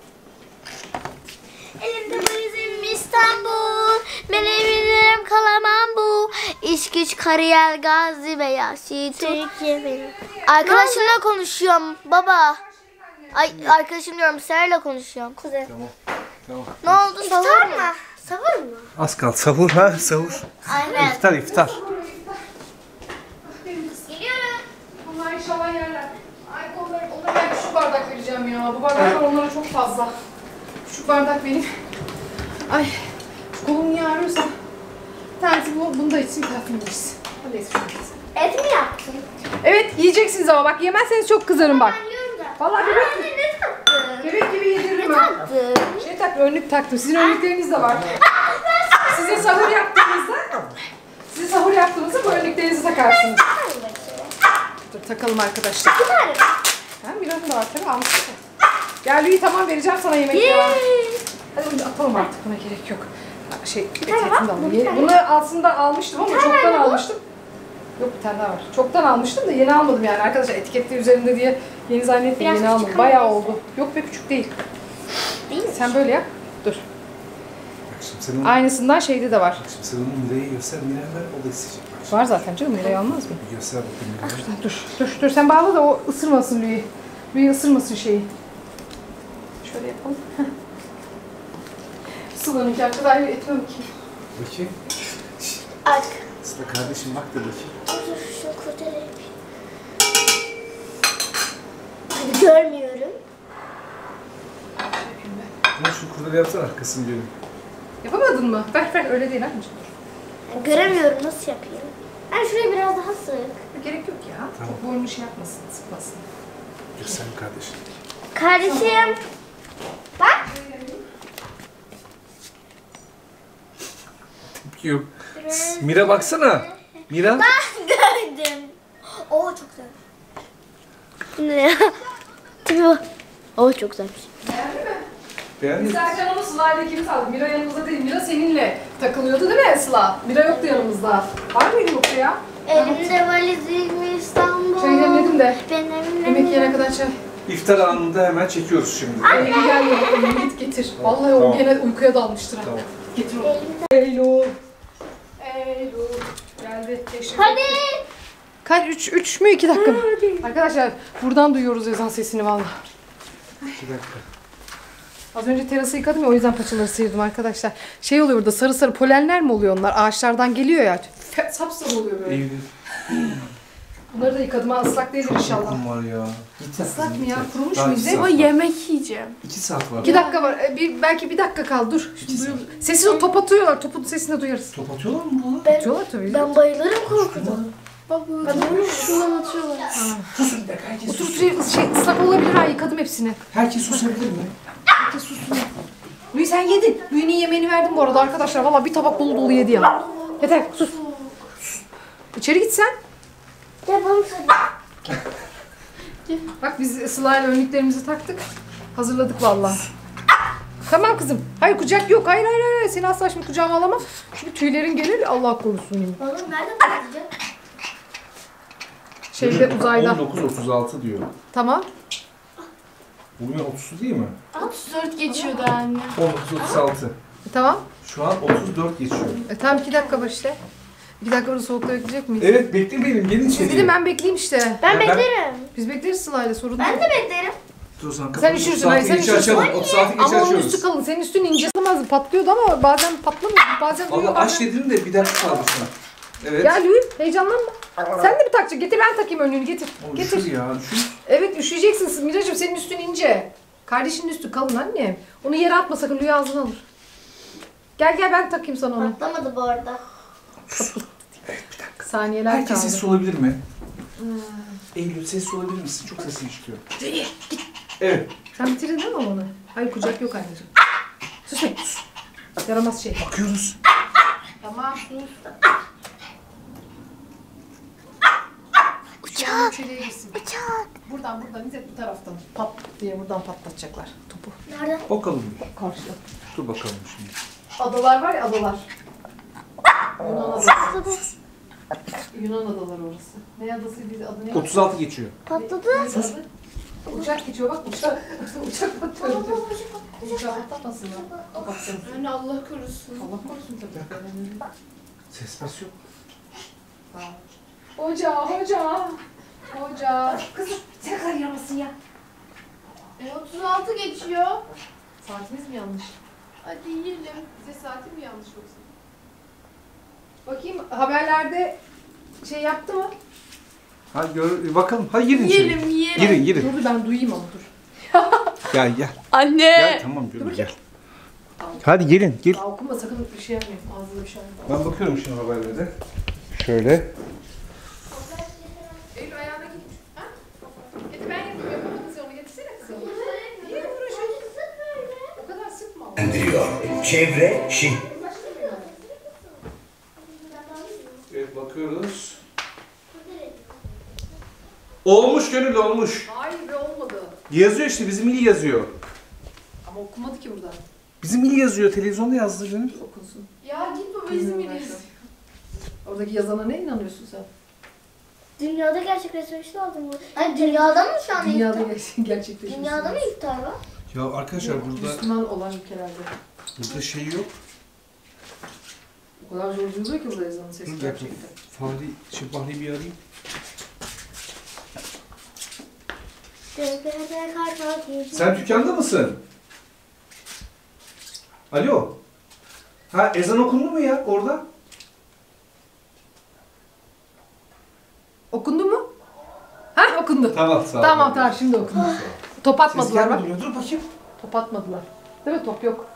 Elimde valizim İstanbul, ben eminim kalamam bu. İş güç kariyer gazi veya Türkiye benim. Arkadaşımla konuşuyorum baba. Ay arkadaşım diyorum Ser'le konuşuyorum. Kuzen. Tamam. Tamam. Ne oldu sahur mu? Sahur mu? Az kaldı. Sahur ha sahur. Aynen. İftar iftar. Geliyorum. Onlar inşallah yerler. Ay onlara, onlara ben küçük bardak vereceğim ya. Bu bardaklar onlara çok fazla. Küçük bardak benim. Ay şu kolum niye ağrıyorsa. Bir tanesi bu, bunu da içsin, bir tanesini içsin. Hadi içsin. Et mi yaptın? Evet yiyeceksiniz ama bak yemezseniz çok kızarım bak. Ben yiyorum da. Vallahi bebek, Anne ne taktın? bebek gibi yediririm Ne ben. taktın? Şey taktım, önlük taktım. Sizin önlükleriniz de var. Sizin sahur yaptığınızda, sizin sahur yaptığınızda bu önlüklerinizi takarsınız. Dur takalım arkadaşlar. Bir tane mi? Ha, Mira'nın da var tabii almıştık. Gel Lüyi tamam vereceğim sana yemek ya. Hadi bunu atalım artık buna gerek yok. Ha, Şey etini de alalım. Ye- Bunu aslında almıştım ama çoktan almıştım. Yok bir tane daha var. Çoktan almıştım da yeni almadım yani arkadaşlar etiketli üzerinde diye yeni zannetmeyin Biraz yeni almadım. küçük Bayağı olabilir. oldu. Yok be küçük değil. Değil mi? Sen böyle yap. Dur. Bak şimdi sen onu, Aynısından şeyde de var. şimdi sen onu Miray'a göster. Miray ver o da isteyecek. Bak şimdi. Var zaten canım Mira'yı almaz mı? Bir göster bakayım Miray'a. Dur dur dur sen bağla da o ısırmasın Lüyi. Lüyi ısırmasın şeyi. Şöyle yapalım. Heh. Sıla'nınki arkadaşlar etme bakayım. Bakayım. Aç. Sıla kardeşim bak da bakayım. Dur şu kurdele yapayım. Görmüyorum. Ne şu kurdele yapsana arkasını görün. Yapamadın mı? Ver ver öyle değil anneciğim. Göremiyorum nasıl yapayım? Ben şuraya biraz daha sık. Gerek yok ya. Tamam. Çok boynu şey yapmasın, sıkmasın. Göster kardeşim. Kardeşim. Bak. Tepki yok. Mira baksana. Mira. Gördüm. Oo çok güzel. Ne ya? Tabii o. Oo çok güzelmiş. Beğendin mi? Beğendin Biz mi? Sercan onu Sıla'yla ikimiz aldık. Mira yanımızda değil. Mira seninle takılıyordu değil mi Sıla? Mira yoktu yanımızda. Var mıydı yoksa ya? Elimde valizim İstanbul. Çayı demledim de. Benim Yemek yene kadar çay. İftar anında hemen çekiyoruz şimdi. Ee, gel ya, git getir. Vallahi o Tamam. gene uykuya dalmıştır ha. Tamam. Getir onu. Elimde. Eylül. Eylül. Geldi. Teşekkür Hadi. Kaç? Üç, üç mü? iki dakika mı? Arkadaşlar buradan duyuyoruz ezan sesini valla. Bir dakika. Az önce terası yıkadım ya o yüzden paçaları sıyırdım arkadaşlar. Şey oluyor burada sarı sarı polenler mi oluyor onlar? Ağaçlardan geliyor ya. Fe- Sapsarı oluyor böyle. Eylül. Bunları da yıkadım ha ıslak değildir inşallah. Uykum var ya. Git yat Islak kızım, mı ya? git yat. Kurumuş Daha mu iki İzzet? saat Ama var. yemek yiyeceğim. İki saat var. İki dakika var. E, Bir, belki bir dakika kal dur. Şimdi saat. duyul- Sesi o top atıyorlar. Topun sesini duyarız. Top atıyorlar mı bana? Ben, Atıyorlar tabii. ben bayılırım korkudan. Bak böyle şuradan atıyorlar. Susun bir dakika. Herkes Otur susun. şuraya şey, ıslak olabilir ha yıkadım hepsini. Herkes susabilir mi? Herkes sussun. Lüy sen yedin. Lüy'nin yemeğini verdim bu arada arkadaşlar. Valla bir tabak dolu dolu yedi ya. Yeter sus. İçeri git sen. Ya bana söyle. Bak biz Sıla'yla önlüklerimizi taktık. Hazırladık valla. Tamam kızım. Hayır kucak yok. Hayır hayır hayır. Seni asla şimdi kucağıma alamam. Çünkü tüylerin gelir. Allah korusun. yine. Oğlum nerede bakacağım? Şeyde uzayda. on dokuz otuz altı diyor. Tamam. Bugün otuz değil mi? otuz dört geçiyordu anne. on dokuz otuz altı. E, tamam. Şu an otuz dört geçiyor. E, tamam iki dakika var işte. İki dakika burada soğukta bekleyecek miyiz? Evet beklemeyelim. Gelin Siz içeriye. gidin ben bekleyeyim işte. Ben Ya ben- beklerim. Biz bekleriz Sıla'yla sorun Ben değil. de beklerim. Dur o zaman Sen kapatalım. üşürsün, otuz altı hayır, sen geçe üşürsün. açalım. otuz altı geçe Ama onun açıyoruz. üstü kalın. Senin üstün ince sığmaz. Patlıyordu ama bazen patlamıyor. Bazen duyuyor Valla aç bazen. dedim de bir dakika kaldı sana. Evet. Ya Lüyü heyecanlanma. Sen de mi takacaksın? Getir ben takayım önlüğünü getir. O Getir. üşür ya. Üşür. Evet üşüyeceksin. Miracığım senin üstün ince. Kardeşinin üstü kalın annem. Onu yere atma sakın Lüyü ağzına alır. Gel gel ben takayım sana onu. Patlamadı bu arada. Evet bir dakika. Saniyeler Herkes kaldı. sessiz olabilir mi? Eylül sessiz olabilir misin? Çok sesin çıkıyor. Evet. Sen bitirdin değil mi onu? Hayır kucak yok anneciğim. Sus be. Yaramaz şey. Bakıyoruz. Tamam sus. Uçak. İçeriye girsin. Uçak. Buradan buradan İzzet bu taraftan. Pat diye buradan patlatacaklar topu. Nerede? Bakalım. Karşıda. Dur bakalım şimdi. Adalar var ya adalar. Yunan adası. Yunan adaları orası. Ne adasıydı adı ne? otuz altı geçiyor. Patladı. Uçak geçiyor bak uçak. Uçak patlıyor. Uçak patlamasınlar. Kapatsın. Yani Allah korusun. Allah korusun tabii. Ses mes yok. Hoca, hoca. Hoca. Kızım sen kadar yamasın ya. E, otuz altı geçiyor. Saatiniz mi yanlış? Hadi yiyelim. Size saati mi yanlış yoksa? Bakayım haberlerde şey yaptı mı? Hadi gör, bakalım. Hadi girin Yiyelim içeri. yiyelim. Girin girin. Dur ben duyayım ama dur. Gel gel. Anne. Gel tamam gülüm gel. Hadi gelin gel. Daha okuma sakın bir şey yapmayın. Ağzına bir şey yapmayın. Ben bakıyorum şimdi haberlere. Şöyle. Eylül ayağına git. Ha? Getir ben yapayım. Yapamadın sen onu. Getirsene kızım. Niye uğraşıyorsun? O kadar sıkma. Diyor. Çevre şi. Evet bakıyoruz. Olmuş Gönül olmuş. Hayır be olmadı. Yazıyor işte bizim il yazıyor. Ama okumadı ki burada. Bizim il yazıyor. Televizyonda yazdı Gönül. Okunsun. Ya git baba İzmir'iz. Oradaki yazana ne inanıyorsun sen? Dünyada gerçekleşmiş oldu mu? Hani dünyada mı şu an Dünyada iftar? gerçekten gerçekleşmiş. Dünyada mı iftar var? Ya arkadaşlar burada Müslüman olan ülkelerde. burada şey yok. O kadar zor duyuluyor ki burada yazanın sesi Dur bir dakika. gerçekten. Fahri, şey Bahri'yi bir arayayım. Sen dükkanda mısın? Alo. Ha ezan okundu mu ya orada? Okundu mu? Ha okundu. Tamam sağ ol. Tamam tamam şimdi okundu. Top Ses atmadılar bak. gelmedi. Dur bakayım. Top atmadılar. Değil mi? Top yok.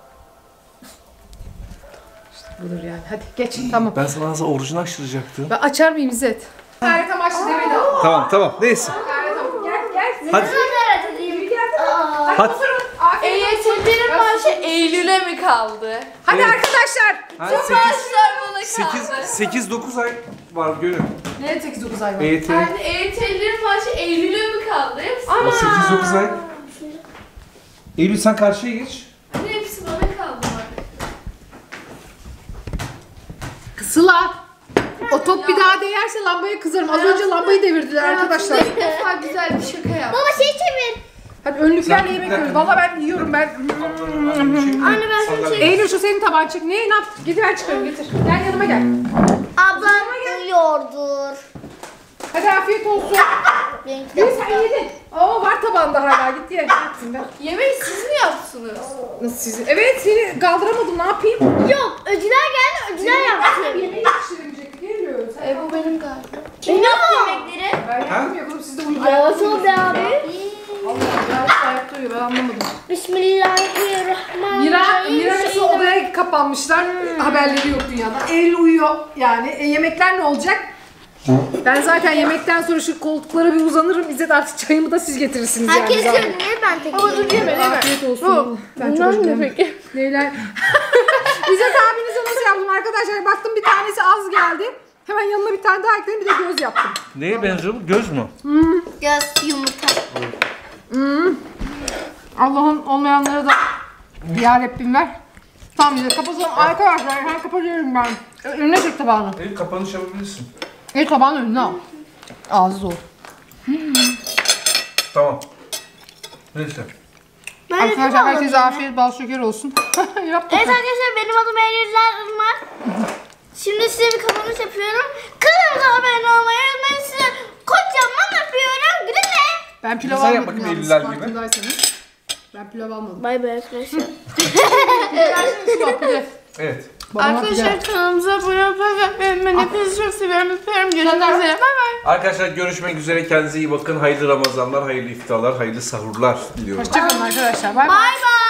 İşte budur yani. Hadi geç. Tamam. Ben sana nasıl orucunu açtıracaktım. Ben açar mıyım İzzet? Gayret amaçlı demedi ama. Tamam tamam neyse. Gayret amaçlı. Gel gel. Hadi. Hadi. E Y T'lerin maaşı Eylül'e mi kaldı? Hadi Evet. arkadaşlar. Ha, Tüm maaşlar bana kaldı. sekiz dokuz ay var Gönül. Neye sekiz dokuz ay var? E Y T. Yani E Y T'lerin maaşı Eylül'e mi kaldı? Hepsi O sekiz dokuz ay. Eylül sen karşıya geç. bana, hepsi bana kaldı bak. Sıla. O top bir daha değerse lambaya kızarım. Az önce lambayı devirdiler arkadaşlar. Hayatımda ilk defa güzel bir şaka yaptım. Baba şey çevir. Hadi önlüklerle Sen- yemek bir dakika. yiyoruz. Valla ben yiyorum ben. Anne ben seni çevir. Eylül şu senin tabağın çık. Ne? Ne yaptın? Getir ben çıkarım getir. Gel yanıma gel. Ablam uyuyordur. Hadi afiyet olsun. Benimki Gül de. sen yedin. Oo var tabağında hala. Git ye. Gitsin ben. Yemeği siz mi yaptınız? Nasıl sizin? Evet seni kaldıramadım. Ne yapayım? Yok ödüller geldi ödüller yaptım. Yemeği yetiştirecek. Geliyor. E bu benim galiba. Kim yaptı yemekleri? Ben yaptım ya kızım siz de uyuyun. Ayağısı oldu abi. Allah ya ayakta uyuyor ben anlamadım. Bismillahirrahmanirrahim. Mira, Mira nasıl odaya kapanmışlar. Haberleri yok dünyada. Eylül uyuyor yani. E, yemekler ne olacak? Ben zaten yemekten sonra şu koltuklara bir uzanırım. İzzet artık çayımı da siz getirirsiniz Herkes yani. söylüyor niye ben tek Ama dur yiyeyim? yeme yeme. Afiyet olsun. Ben çok özledim. Leyla. İzzet abinize nasıl yaptım arkadaşlar? Baktım bir tanesi az geldi. Hemen yanına bir tane daha ekledim bir de göz yaptım. Neye benziyor bu? Göz mü? Göz yumurta. Allah'ın olmayanlara da ya Rabbim ver. Tamam İzzet kapatalım arkadaşlar. Ben kapatıyorum ben. Önüne çek tabağını. Evet kapanış yapabilirsin. El tabağını önüne al. Ağzı zor. Tamam. Neyse. Ben Arkadaşlar yapayım herkese ama. afiyet bal şeker olsun. Yaptım. Evet arkadaşlar benim adım Eylül'ler Irmak. Şimdi size bir kapanış yapıyorum. Kanalımıza abone olmayı unutmayın. Size kocaman yapıyorum. Güle güle. Ben pilav Sen yap almadım bakayım yalnız, Eylüller gibi. farkındaysanız. Ben pilav almadım. Bay bay arkadaşlar. Sıla pide. Evet. Babama pide. Arkadaşlar kanalımıza abone olmayı ve ben hepinizi çok seviyorum. Öpüyorum. Görüşmek üzere. Bay bay. Arkadaşlar görüşmek üzere. Kendinize iyi bakın. Hayırlı Ramazanlar, hayırlı iftarlar, hayırlı sahurlar diliyorum. Hoşçakalın arkadaşlar. Bay bay. Bay bay.